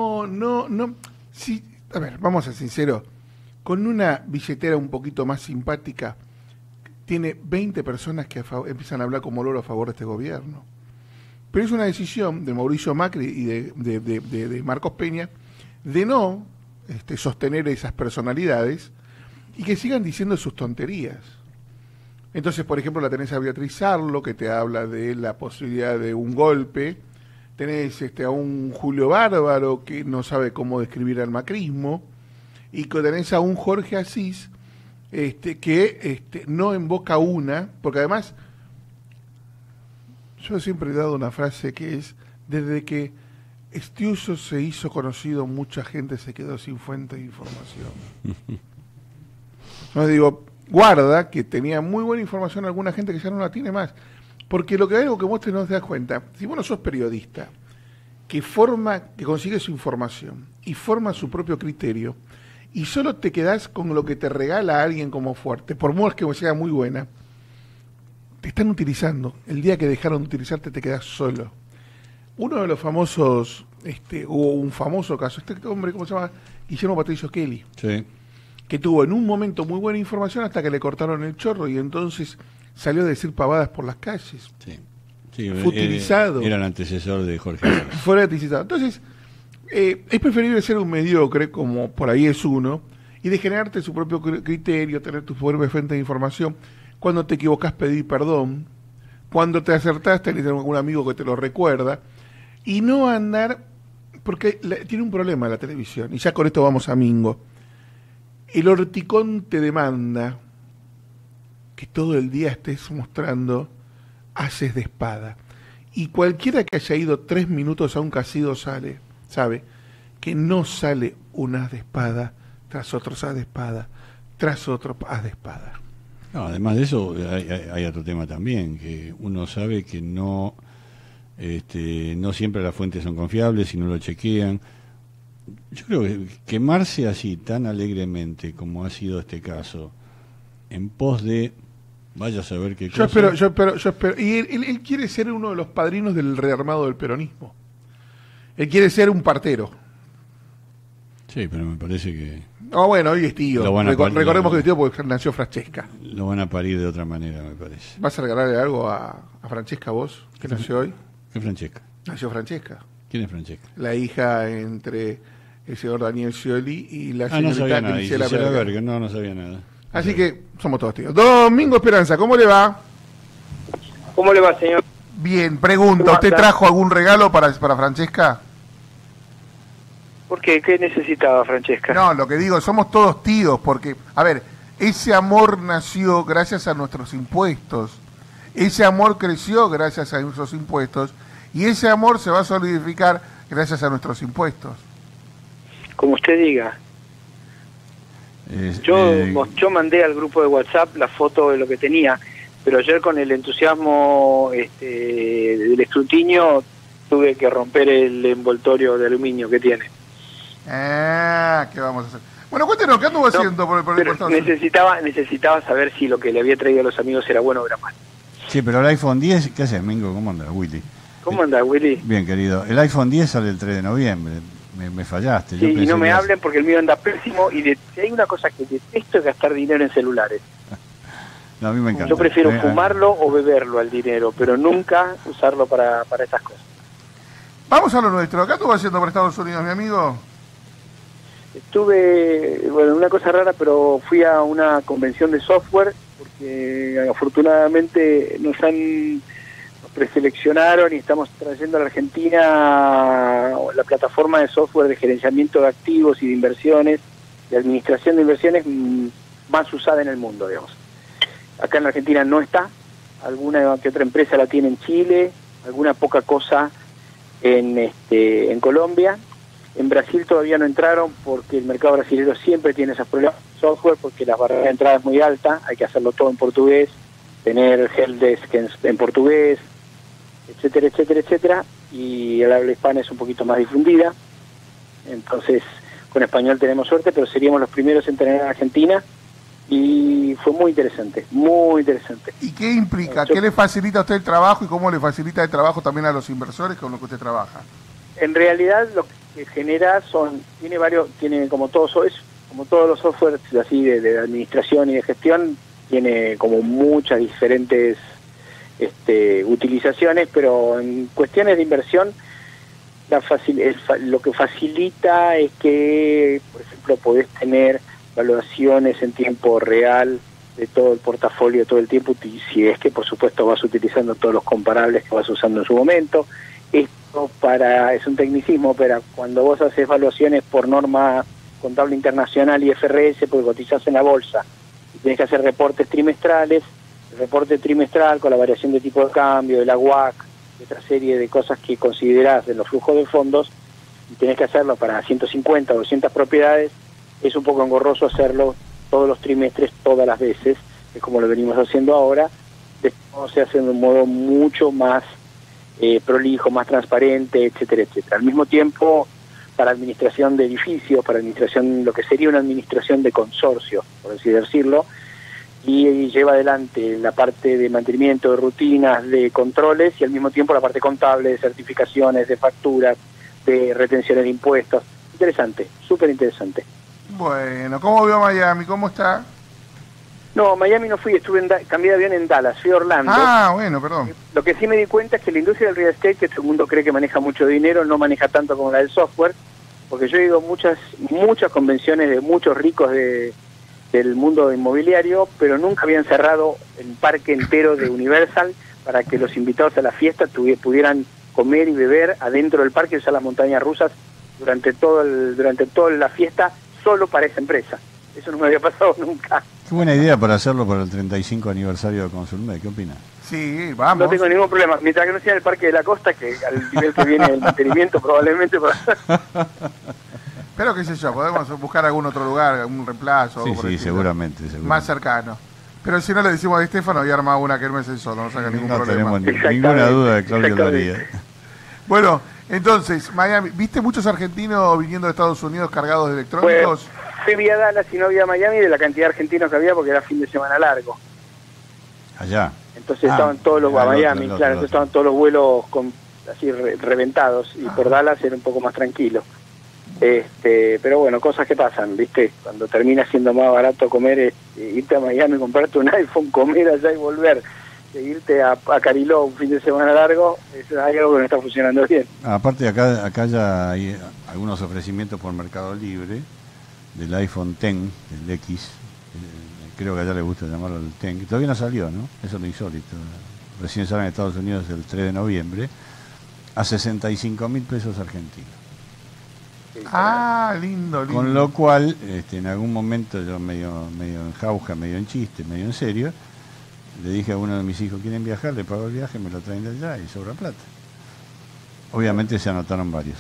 sí, a ver, vamos a ser sinceros, con una billetera un poquito más simpática, tiene 20 personas que empiezan a hablar como loro a favor de este gobierno. Pero es una decisión de Mauricio Macri y de Marcos Peña de no sostener esas personalidades y que sigan diciendo sus tonterías. Entonces, por ejemplo, la tenés a Beatriz Sarlo, que te habla de la posibilidad de un golpe. Tenés a un Julio Bárbaro, que no sabe cómo describir al macrismo. Y que tenés a un Jorge Asís, que no invoca una, porque además, yo siempre he dado una frase que es, desde que Estiuso se hizo conocido, mucha gente se quedó sin fuente de información. No digo, guarda, que tenía muy buena información alguna gente que ya no la tiene más. Porque lo que hay algo que vos no te das cuenta, si vos no sos periodista, que consigue su información y forma su propio criterio, y solo te quedás con lo que te regala alguien como fuerte, por más que sea muy buena, te están utilizando. El día que dejaron de utilizarte te quedás solo. Uno de los famosos, hubo un famoso caso, este hombre, ¿cómo se llama? Guillermo Patricio Kelly. Sí. Que tuvo en un momento muy buena información hasta que le cortaron el chorro y entonces salió a decir pavadas por las calles. Sí. Sí, fue utilizado. Era el antecesor de Jorge. Fue utilizado. Entonces, es preferible ser un mediocre, como por ahí es uno, y de generarte su propio criterio, tener tu propia fuente de información. Cuando te equivocás, pedir perdón. Cuando te acertás, tenés algún amigo que te lo recuerda. Y no andar, porque tiene un problema la televisión, y ya con esto vamos a Mingo. El horticón te demanda que todo el día estés mostrando haces de espada. Y cualquiera que haya ido 3 minutos a un casino sabe que no sale un as de espada tras otro as de espada, tras otro as de espada. No, además de eso, hay otro tema también, que uno sabe que no siempre las fuentes son confiables, si no lo chequean. Yo creo que quemarse así tan alegremente como ha sido este caso, en pos de vaya a saber qué cosa. Yo espero. Y él quiere ser uno de los padrinos del rearmado del peronismo. Él quiere ser un partero. Sí, pero me parece que... Bueno, hoy es tío. Recordemos que es tío porque nació Francesca. Lo van a parir de otra manera, me parece. ¿Vas a regalarle algo a Francesca vos, que nació hoy? ¿Qué Francesca? Nació Francesca. ¿Quién es Francesca? La hija entre el señor Daniel Scioli y la señorita no sabía nada. Gisela Berger. No sabía nada. Así que somos todos tíos. Domingo Esperanza, ¿cómo le va? ¿Cómo le va, señor? Bien, pregunta, ¿usted trajo algún regalo para Francesca? ¿Por qué? ¿Qué necesitaba Francesca? No, lo que digo, somos todos tíos, porque, a ver, ese amor nació gracias a nuestros impuestos, ese amor creció gracias a nuestros impuestos, y ese amor se va a solidificar gracias a nuestros impuestos. Como usted diga. Yo mandé al grupo de WhatsApp la foto de lo que tenía, pero ayer con el entusiasmo del escrutinio tuve que romper el envoltorio de aluminio que tiene. ¿Qué vamos a hacer? Bueno, cuéntenos, ¿qué anduvo haciendo por el portón? Necesitaba saber si lo que le había traído a los amigos era bueno o era malo. Sí, pero el iPhone 10, ¿qué haces, Mingo? ¿Cómo anda, Willy? ¿Cómo anda, Willy? Bien, querido. El iPhone 10 sale el 3 de noviembre. Me fallaste. Sí, y no me hablen porque el mío anda pésimo y si hay una cosa que detesto es gastar dinero en celulares. No, a mí me encanta. Yo prefiero fumarlo o beberlo al dinero, pero nunca usarlo para estas cosas. Vamos a lo nuestro. ¿Qué estuvo haciendo por Estados Unidos, mi amigo? Estuve, una cosa rara, pero fui a una convención de software porque afortunadamente nos preseleccionaron y estamos trayendo a la Argentina la plataforma de software de gerenciamiento de activos y de inversiones, de administración de inversiones más usada en el mundo, digamos. Acá en la Argentina no está, alguna que otra empresa la tiene en Chile, alguna poca cosa en Colombia. En Brasil todavía no entraron porque el mercado brasileño siempre tiene esos problemas de software porque la barrera de entrada es muy alta, hay que hacerlo todo en portugués, tener helpdesk en portugués, etcétera, etcétera, etcétera, y el habla hispana es un poquito más difundida, entonces con español tenemos suerte, pero seríamos los primeros en tener en Argentina y fue muy interesante, muy interesante. ¿Y qué implica? ¿Qué le facilita a usted el trabajo y cómo le facilita el trabajo también a los inversores con los que usted trabaja? En realidad lo que genera tiene como todos los softwares así de administración y de gestión, tiene como muchas diferentes utilizaciones, pero en cuestiones de inversión lo que facilita es que, por ejemplo, podés tener evaluaciones en tiempo real de todo el portafolio todo el tiempo, si es que por supuesto vas utilizando todos los comparables que vas usando en su momento. Esto es un tecnicismo, pero cuando vos haces evaluaciones por norma contable internacional y IFRS, porque cotizás en la bolsa y tenés que hacer reportes trimestrales, el reporte trimestral con la variación de tipo de cambio, de la WACC, de otra serie de cosas que considerás en los flujos de fondos, y tenés que hacerlo para 150 o 200 propiedades, es un poco engorroso hacerlo todos los trimestres, todas las veces, es como lo venimos haciendo ahora. Después se hace de un modo mucho más prolijo, más transparente, etcétera, etcétera. Al mismo tiempo, para administración de edificios, para administración, lo que sería una administración de consorcio, por así decirlo, y lleva adelante la parte de mantenimiento, de rutinas, de controles, y al mismo tiempo la parte contable, de certificaciones, de facturas, de retenciones de impuestos. Interesante, súper interesante. Bueno, ¿cómo vio Miami? ¿Cómo está? No, Miami no fui, cambié de avión en Dallas, fui a Orlando. Bueno, perdón. Lo que sí me di cuenta es que la industria del real estate, que todo el mundo cree que maneja mucho dinero, no maneja tanto como la del software, porque yo he ido a muchas convenciones de muchos ricos del mundo inmobiliario, pero nunca habían cerrado el parque entero de Universal para que los invitados a la fiesta pudieran comer y beber adentro del parque y usar las montañas rusas durante toda la fiesta solo para esa empresa. Eso no me había pasado nunca. Qué buena idea para hacerlo para el 35 aniversario de Consulmed. ¿Qué opinas? Sí, vamos. No tengo ningún problema. Mientras que no sea en el Parque de la Costa, que al nivel que viene el mantenimiento probablemente... Pero qué sé yo, podemos buscar algún otro lugar, algún reemplazo. Sí, seguramente. Más cercano. Pero si no le decimos a Estefano y arma una que no es el solo, no saca ningún problema. No tenemos ninguna duda de Claudio lo haría. Bueno, entonces, Miami, ¿viste muchos argentinos viniendo de Estados Unidos cargados de electrónicos? Fui vía Dallas y no vía Miami de la cantidad de argentinos que había porque era fin de semana largo. Allá. Entonces estaban todos los a Miami, entonces estaban todos los vuelos así reventados y por Dallas era un poco más tranquilo. Pero bueno, cosas que pasan, ¿viste? Cuando termina siendo más barato comer, irte a Miami, comprarte un iPhone, comer allá y volver, irte a Cariló un fin de semana largo, hay algo que no está funcionando bien. Aparte, acá ya hay algunos ofrecimientos por Mercado Libre del iPhone X, el X, creo que allá le gusta llamarlo el X, que todavía no salió, ¿no? Eso es lo insólito. Recién sale en Estados Unidos el 3 de noviembre, a 65.000 pesos argentinos. Ah, lindo. Con lo cual, en algún momento yo medio en jauja, medio en chiste, medio en serio, le dije a uno de mis hijos, ¿quieren viajar? Le pago el viaje, me lo traen de allá y sobra plata. Obviamente se anotaron varios.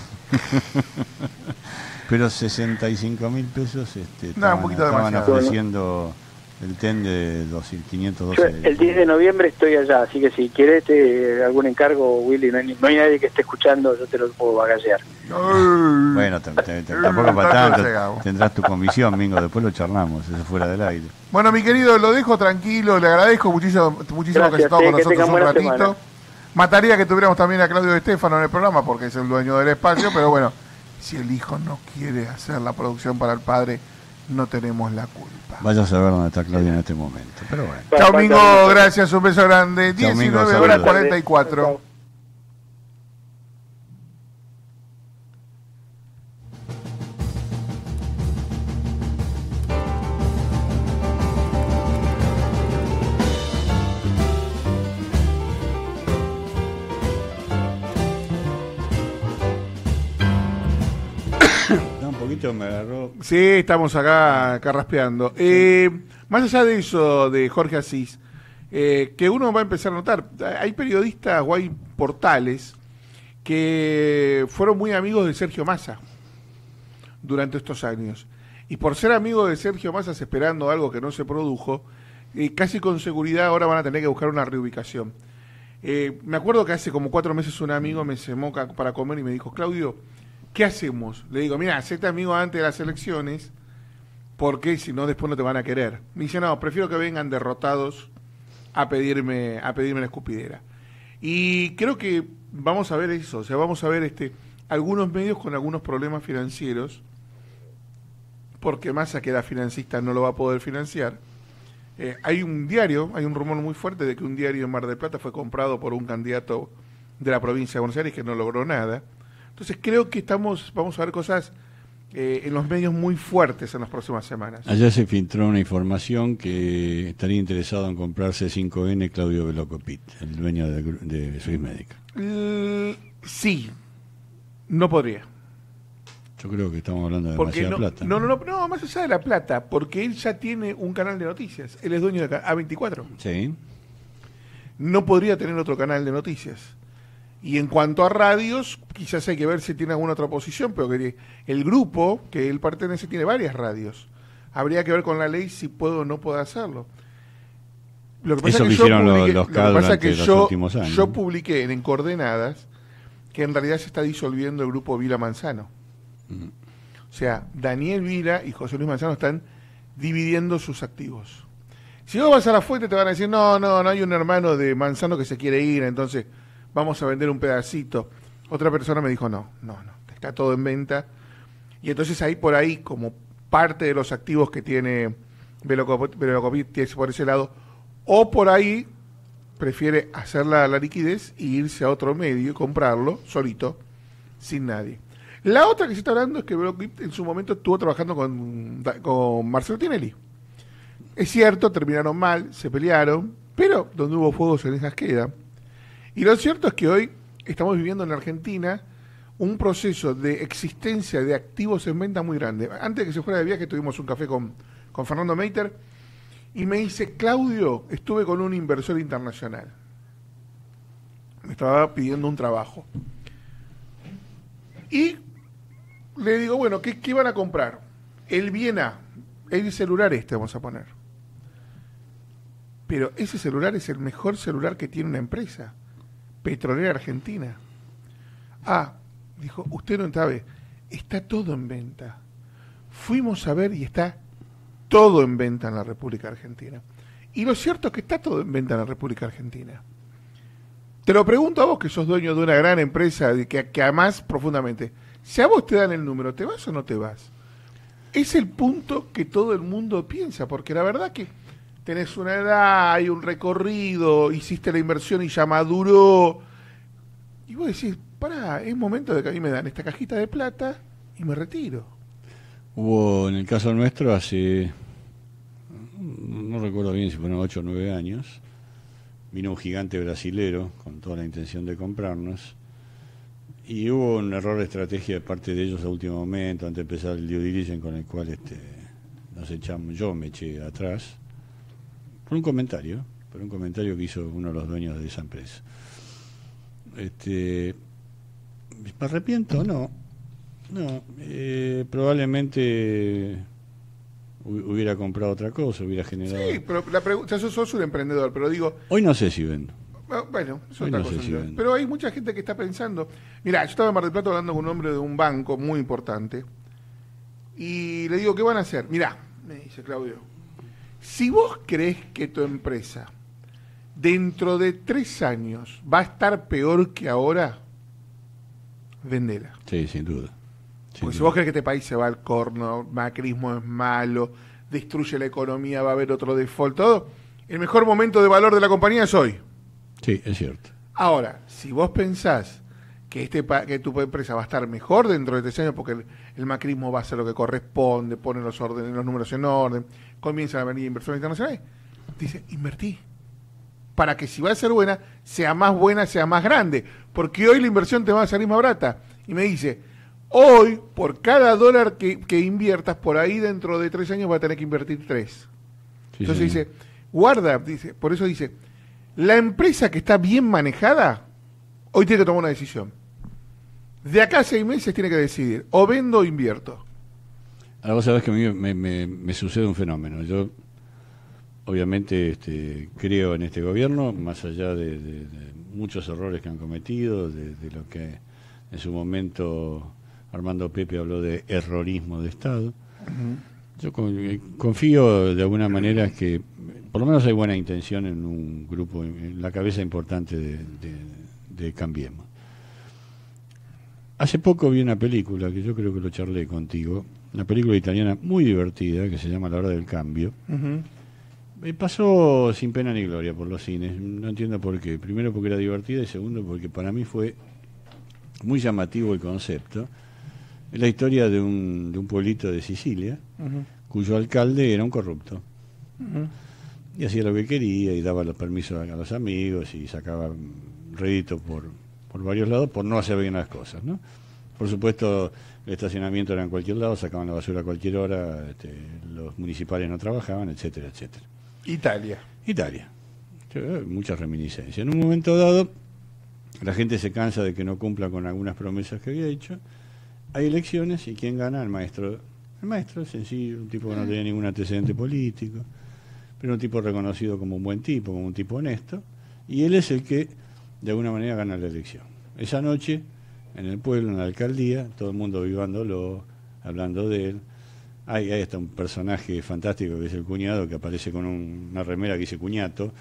Pero 65.000 pesos estaban ofreciendo el TEN de 512. El 10 de noviembre estoy allá, así que si quieres algún encargo, Willy, no hay nadie que esté escuchando, yo te lo puedo bagallear. Bueno, tampoco para tanto, tendrás tu comisión, Mingo, después lo charlamos, eso fuera del aire. Bueno, mi querido, lo dejo tranquilo, le agradezco muchísimo que esté con nosotros un ratito. Semana. Mataría que tuviéramos también a Claudio De Stefano en el programa, porque es el dueño del espacio, pero bueno, si el hijo no quiere hacer la producción para el padre, no tenemos la culpa. Vaya a saber dónde está Claudia en este momento. Pero bueno. Chao, Mingo, gracias, un beso grande. 19:44. Me agarró. Sí, estamos acá raspeando. Más allá de eso, de Jorge Asís, que uno va a empezar a notar, hay periodistas o hay portales que fueron muy amigos de Sergio Massa durante estos años. Y por ser amigos de Sergio Massa esperando algo que no se produjo, casi con seguridad ahora van a tener que buscar una reubicación. Me acuerdo que hace como 4 meses un amigo me llamó para comer y me dijo, Claudio, ¿qué hacemos? Le digo, mira, hacete amigo antes de las elecciones, porque si no, después no te van a querer. Me dice, no, prefiero que vengan derrotados a pedirme la escupidera. Y creo que vamos a ver eso, o sea, vamos a ver algunos medios con algunos problemas financieros, porque Massa, que era financista, no lo va a poder financiar. Hay un rumor muy fuerte de que un diario en Mar del Plata fue comprado por un candidato de la provincia de Buenos Aires que no logró nada. Entonces creo que vamos a ver cosas en los medios muy fuertes en las próximas semanas. Ayer se filtró una información que estaría interesado en comprarse 5N Claudio Velocopit, el dueño de Swiss Medical. Sí, no podría. Yo creo que estamos hablando de demasiada plata. No, más allá de la plata, porque él ya tiene un canal de noticias. Él es dueño de A24. Sí. No podría tener otro canal de noticias. Y en cuanto a radios, quizás hay que ver si tiene alguna otra posición, pero que el grupo que él pertenece tiene varias radios. Habría que ver con la ley si puedo o no puedo hacerlo. Lo que pasa eso es que hicieron los durante los últimos años. Yo publiqué en Coordenadas que en realidad se está disolviendo el grupo Vila Manzano. O sea, Daniel Vila y José Luis Manzano están dividiendo sus activos. Si vos vas a la fuente te van a decir, no hay un hermano de Manzano que se quiere ir, entonces vamos a vender un pedacito. Otra persona me dijo, no, está todo en venta. Y entonces ahí por ahí, como parte de los activos que tiene Velocopit por ese lado, o por ahí prefiere hacer la liquidez y irse a otro medio y comprarlo solito, sin nadie. La otra que se está hablando es que Velocopit en su momento estuvo trabajando con Marcelo Tinelli. Es cierto, terminaron mal, se pelearon, pero donde hubo fuego cenizas quedan. Y lo cierto es que hoy estamos viviendo en Argentina un proceso de existencia de activos en venta muy grande. Antes de que se fuera de viaje tuvimos un café con Fernando Meiter y me dice, Claudio, estuve con un inversor internacional. Me estaba pidiendo un trabajo. Y le digo, bueno, ¿qué van a comprar? El Viena, el celular vamos a poner. Pero ese celular es el mejor celular que tiene una empresa. Petrolera Argentina. Dijo, usted no sabe, está todo en venta. Fuimos a ver y está todo en venta en la República Argentina. Y lo cierto es que está todo en venta en la República Argentina. Te lo pregunto a vos, que sos dueño de una gran empresa que amás profundamente. Si a vos te dan el número, ¿te vas o no te vas? Es el punto que todo el mundo piensa, porque la verdad que tenés una edad, hay un recorrido, hiciste la inversión y ya maduró. Y vos decís, pará, es momento de que a mí me dan esta cajita de plata y me retiro. Hubo, en el caso nuestro, hace, no recuerdo bien si fueron 8 o 9 años, vino un gigante brasilero con toda la intención de comprarnos, y hubo un error de estrategia de parte de ellos a último momento, antes de empezar el due diligence, con el cual nos echamos, yo me eché atrás, por un comentario que hizo uno de los dueños de esa empresa. ¿Me arrepiento? No, probablemente hubiera comprado otra cosa, hubiera generado... Sí, pero la pregunta, yo sos un emprendedor, pero digo... Hoy no sé si vendo. Bueno, es Hoy otra no cosa. sé si vendo. Pero hay mucha gente que está pensando... Mirá, yo estaba en Mar del Plata hablando con un hombre de un banco muy importante y le digo, ¿qué van a hacer? Mirá, me dice Claudio, si vos crees que tu empresa dentro de 3 años va a estar peor que ahora, vendela. Sí, sin duda. Porque si vos crees que este país se va al corno, macrismo es malo, destruye la economía, va a haber otro default, todo, el mejor momento de valor de la compañía es hoy. Sí, es cierto. Ahora, si vos pensás que que tu empresa va a estar mejor dentro de 3 años porque el macrismo va a hacer lo que corresponde, pone los números en orden, comienzan a venir inversores internacionales, dice, invertí. Para que si va a ser buena, sea más grande. Porque hoy la inversión te va a salir más barata. Y me dice, hoy, por cada dólar que inviertas, por ahí dentro de 3 años va a tener que invertir 3. Sí, entonces señor. dice, guarda, dice, por eso dice, la empresa que está bien manejada, hoy tiene que tomar una decisión. De acá a 6 meses tiene que decidir, o vendo o invierto. Ahora vos sabés que a mí me sucede un fenómeno. Yo, obviamente, creo en este gobierno, más allá de muchos errores que han cometido, de lo que en su momento Armando Pepe habló de errorismo de Estado. Yo confío de alguna manera que por lo menos hay buena intención en un grupo, en la cabeza importante de Cambiemos. Hace poco vi una película, que yo creo que lo charlé contigo, una película italiana muy divertida que se llama La Hora del Cambio. Pasó sin pena ni gloria por los cines, no entiendo por qué. Primero porque era divertida y segundo porque para mí fue muy llamativo el concepto. Es la historia de un pueblito de Sicilia, cuyo alcalde era un corrupto. Y hacía lo que quería y daba los permisos a los amigos y sacaba rédito por varios lados por no hacer bien las cosas, ¿no? Por supuesto, el estacionamiento era en cualquier lado, sacaban la basura a cualquier hora, los municipales no trabajaban, etcétera, etcétera. Italia. Muchas reminiscencias. En un momento dado, la gente se cansa de que no cumpla con algunas promesas que había hecho. Hay elecciones y ¿quién gana? El maestro. El maestro, sencillo, un tipo que no tenía ningún antecedente político, pero un tipo reconocido como un buen tipo, como un tipo honesto, y él es el que de alguna manera gana la elección. Esa noche, en el pueblo, en la alcaldía, todo el mundo vivándolo, hablando de él. Ahí está un personaje fantástico que es el cuñado, que aparece con una remera que dice cuñato,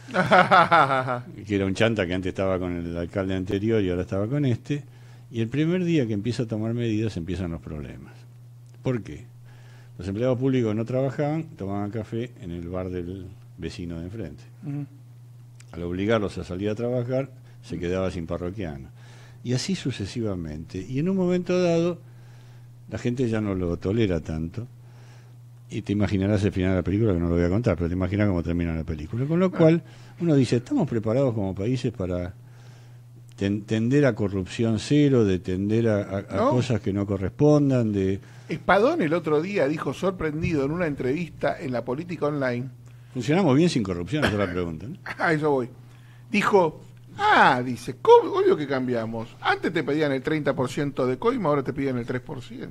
que era un chanta que antes estaba con el alcalde anterior y ahora estaba con este. Y el primer día que empieza a tomar medidas empiezan los problemas. ¿Por qué? Los empleados públicos no trabajaban, tomaban café en el bar del vecino de enfrente. Al obligarlos a salir a trabajar, se quedaba sin parroquiano. Y así sucesivamente. Y en un momento dado, la gente ya no lo tolera tanto. Y te imaginarás el final de la película, que no lo voy a contar, pero te imaginas cómo termina la película. Con lo cual, uno dice, ¿estamos preparados como países para tender a corrupción cero, de tender a cosas que no correspondan? Espadón el otro día dijo, sorprendido, en una entrevista en la Política Online. ¿Funcionamos bien sin corrupción? Esa es la pregunta, ¿no? A eso voy. Dijo, dice, obvio que cambiamos. Antes te pedían el 30% de coima, ahora te piden el 3%.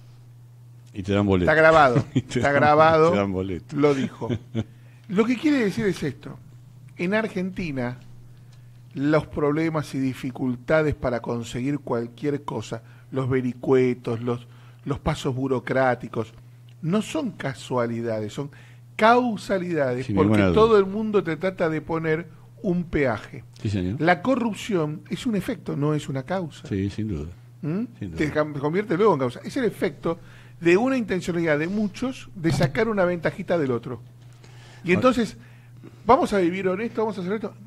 Y te dan boleto. Está grabado, está grabado, te dan boleto. Lo dijo. Lo que quiere decir es esto. En Argentina, los problemas y dificultades para conseguir cualquier cosa, los vericuetos, los pasos burocráticos, no son casualidades, son causalidades, porque todo el mundo te trata de poner un peaje. Sí, señor. La corrupción es un efecto, no es una causa. Sí, sin duda. te convierte luego en causa. Es el efecto de una intencionalidad de muchos de sacar una ventajita del otro. Y entonces, ¿vamos a vivir honesto? ¿Vamos a hacer esto?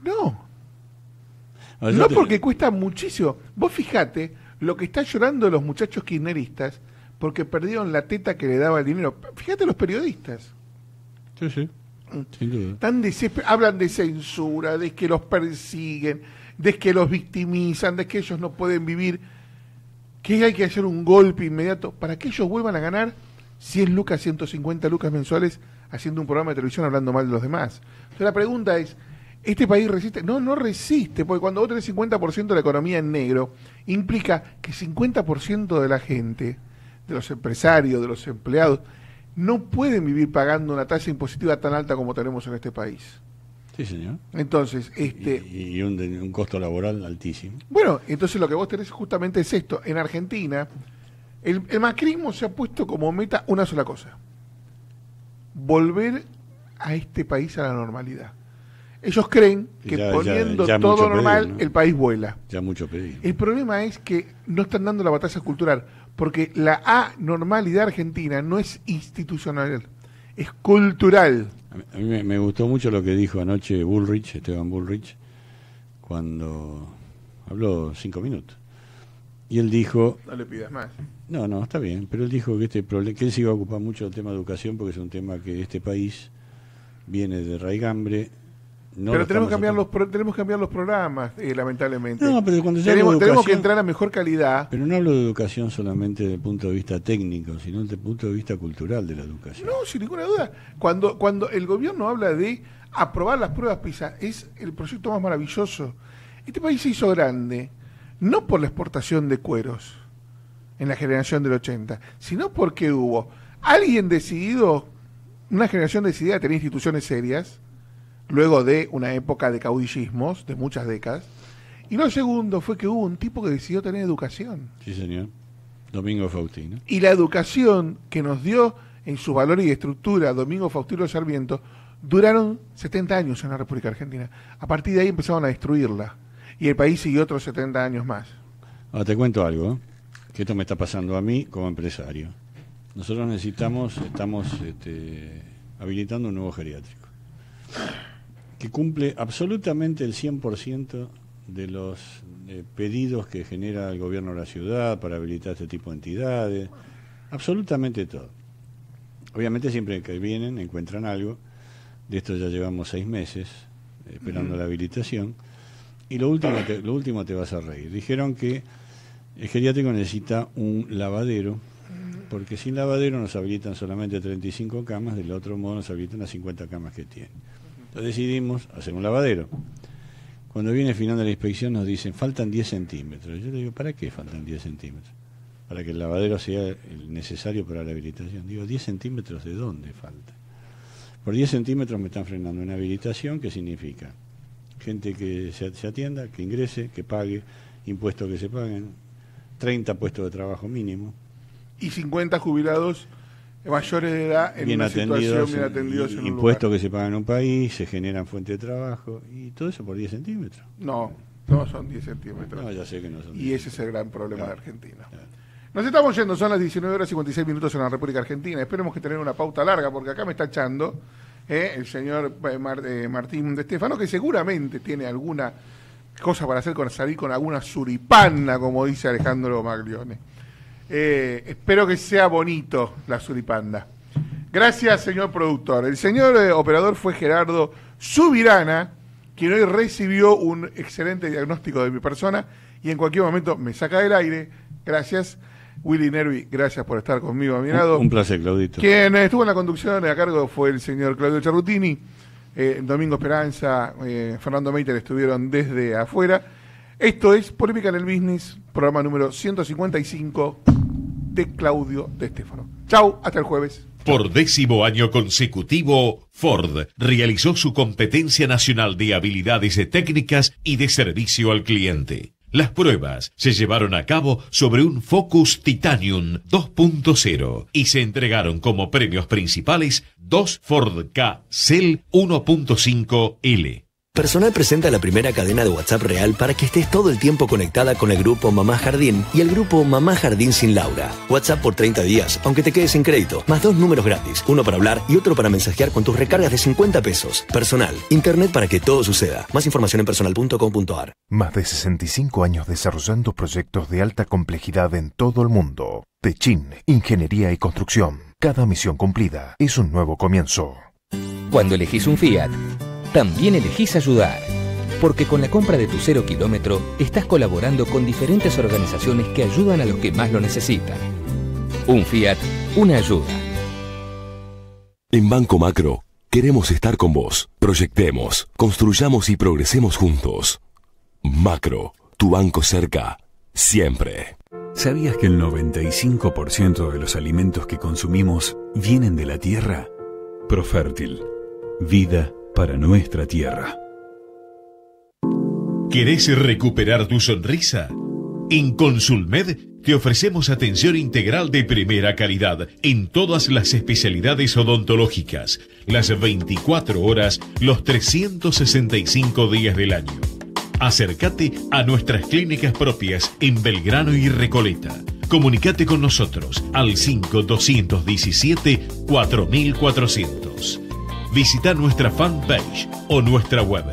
No, porque cuesta muchísimo. Vos fijate lo que están llorando los muchachos kirchneristas porque perdieron la teta que le daba el dinero. Fíjate los periodistas. Sí. Sin duda. Tan hablan de censura, de que los persiguen, de que los victimizan, de que ellos no pueden vivir, que hay que hacer un golpe inmediato para que ellos vuelvan a ganar 100 lucas, 150 lucas mensuales haciendo un programa de televisión hablando mal de los demás. Entonces la pregunta es, ¿este país resiste? No resiste, porque cuando vos tenés 50% de la economía en negro, implica que 50% de la gente, de los empresarios, de los empleados, no pueden vivir pagando una tasa impositiva tan alta como tenemos en este país. Sí, señor. Entonces, y un costo laboral altísimo. Bueno, entonces lo que vos tenés justamente es esto. En Argentina, el macrismo se ha puesto como meta una sola cosa: volver a este país a la normalidad. Ellos creen que poniendo todo normal, pedir, ¿no? El país vuela. Ya mucho pedir. El problema es que no están dando la batalla cultural, porque la anormalidad argentina no es institucional, es cultural. A mí me gustó mucho lo que dijo anoche Esteban Bullrich, cuando habló 5 minutos. Y él dijo... No le pidas más. No, está bien, pero él dijo que que él se iba a ocupar mucho del tema de educación, porque es un tema que este país viene de raigambre. Pero tenemos que cambiar los programas, lamentablemente. No, pero cuando tenemos que entrar a mejor calidad. Pero no hablo de educación solamente desde el punto de vista técnico, sino desde el punto de vista cultural de la educación. No, sin ninguna duda. Cuando el gobierno habla de aprobar las pruebas PISA, es el proyecto más maravilloso. Este país se hizo grande, no por la exportación de cueros en la generación del 80, sino porque hubo alguien decidido, una generación decidida a tener instituciones serias, luego de una época de caudillismos, de muchas décadas. Y lo segundo fue que hubo un tipo que decidió tener educación. Sí, señor. Domingo Faustino. Y la educación que nos dio en su valor y estructura Domingo Faustino Sarmiento duraron 70 años en la República Argentina. A partir de ahí empezaron a destruirla. Y el país siguió otros 70 años más. Ahora te cuento algo, que esto me está pasando a mí como empresario. Nosotros estamos habilitando un nuevo geriátrico que cumple absolutamente el 100% de los pedidos que genera el gobierno de la ciudad para habilitar este tipo de entidades, absolutamente todo. Obviamente siempre que vienen encuentran algo, de esto ya llevamos 6 meses esperando la habilitación, y lo último te vas a reír. Dijeron que el geriátrico necesita un lavadero, porque sin lavadero nos habilitan solamente 35 camas, del otro modo nos habilitan las 50 camas que tiene. Entonces decidimos hacer un lavadero. Cuando viene el final de la inspección nos dicen, faltan 10 centímetros. Yo le digo, ¿para qué faltan 10 centímetros? Para que el lavadero sea el necesario para la habilitación. Digo, ¿10 centímetros de dónde falta? Por 10 centímetros me están frenando una habilitación, ¿qué significa? Gente que se atienda, que ingrese, que pague, impuestos que se paguen, 30 puestos de trabajo mínimo. Y 50 jubilados mayores de edad en una situación bien atendidos en un lugar. Impuestos que se pagan en un país, se generan fuentes de trabajo, y todo eso por 10 centímetros. No son 10 centímetros. No, ya sé que no son 10. Y ese es el gran problema de Argentina. Nos estamos yendo, son las 19:56 en la República Argentina. Esperemos que tener una pauta larga, porque acá me está echando el señor Martín de Stefano, que seguramente tiene alguna cosa para hacer, salir con alguna suripana, como dice Alejandro Maglione. Espero que sea bonito la suripanda. Gracias, señor productor. El señor operador fue Gerardo Subirana, quien hoy recibió un excelente diagnóstico de mi persona y en cualquier momento me saca del aire. Gracias. Willy Nervi, gracias por estar conmigo a mi lado. Un placer, Claudito. Quien estuvo en la conducción a cargo fue el señor Claudio Charrutini. Domingo Esperanza, Fernando Meiter estuvieron desde afuera. Esto es Polémica en el Business, programa número 155 de Claudio de Stefano. Chau, hasta el jueves. Por 10º año consecutivo, Ford realizó su competencia nacional de habilidades técnicas y de servicio al cliente. Las pruebas se llevaron a cabo sobre un Focus Titanium 2.0 y se entregaron como premios principales 2 Ford Ka Cell 1.5L. Personal presenta la primera cadena de WhatsApp real para que estés todo el tiempo conectada con el grupo Mamá Jardín y el grupo Mamá Jardín sin Laura. WhatsApp por 30 días, aunque te quedes sin crédito, más 2 números gratis, uno para hablar y otro para mensajear con tus recargas de 50 pesos. Personal, internet para que todo suceda. Más información en personal.com.ar. Más de 65 años desarrollando proyectos de alta complejidad en todo el mundo. Techin, Ingeniería y Construcción. Cada misión cumplida es un nuevo comienzo. Cuando elegís un Fiat, también elegís ayudar, porque con la compra de tu 0 kilómetro estás colaborando con diferentes organizaciones que ayudan a los que más lo necesitan. Un Fiat, una ayuda. En Banco Macro queremos estar con vos. Proyectemos, construyamos y progresemos juntos. Macro, tu banco cerca, siempre. ¿Sabías que el 95% de los alimentos que consumimos vienen de la tierra? Profértil, vida para nuestra tierra. ¿Querés recuperar tu sonrisa? En Consulmed te ofrecemos atención integral de primera calidad en todas las especialidades odontológicas, las 24 horas, los 365 días del año. Acércate a nuestras clínicas propias en Belgrano y Recoleta. Comunicate con nosotros al 5217-4400. Visita nuestra fanpage o nuestra web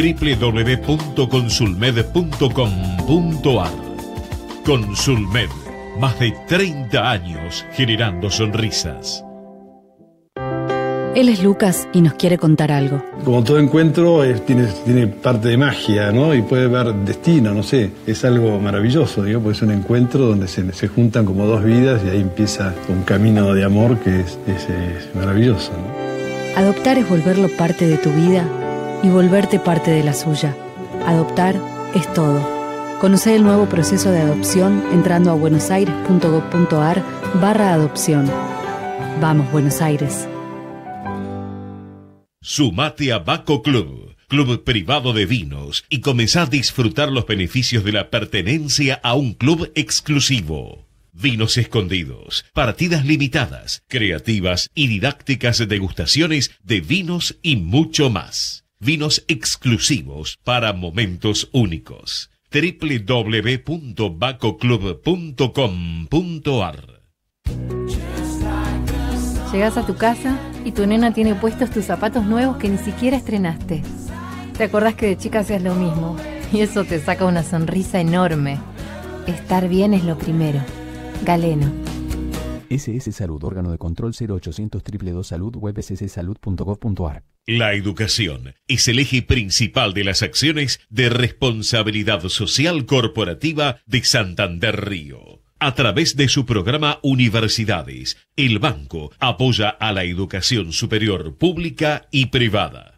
www.consulmed.com.ar. Consulmed, más de 30 años generando sonrisas. Él es Lucas y nos quiere contar algo. Como todo encuentro tiene parte de magia, ¿no? Y puede haber destino, no sé. Es algo maravilloso, digo, porque es un encuentro donde se juntan como dos vidas y ahí empieza un camino de amor que es maravilloso, ¿no? Adoptar es volverlo parte de tu vida y volverte parte de la suya. Adoptar es todo. Conoce el nuevo proceso de adopción entrando a buenosaires.gov.ar/adopción. Vamos, Buenos Aires. Sumate a Baco Club, club privado de vinos, y comenzá a disfrutar los beneficios de la pertenencia a un club exclusivo. Vinos escondidos, partidas limitadas, creativas y didácticas degustaciones de vinos y mucho más. Vinos exclusivos para momentos únicos. www.bacoclub.com.ar. Llegás a tu casa y tu nena tiene puestos tus zapatos nuevos que ni siquiera estrenaste. Te acordás que de chica hacías lo mismo y eso te saca una sonrisa enorme. Estar bien es lo primero. Galeno. SS Salud, órgano de control 0800 222 Salud, web sssalud.gov.ar. La educación es el eje principal de las acciones de responsabilidad social corporativa de Santander Río. A través de su programa Universidades, el banco apoya a la educación superior pública y privada.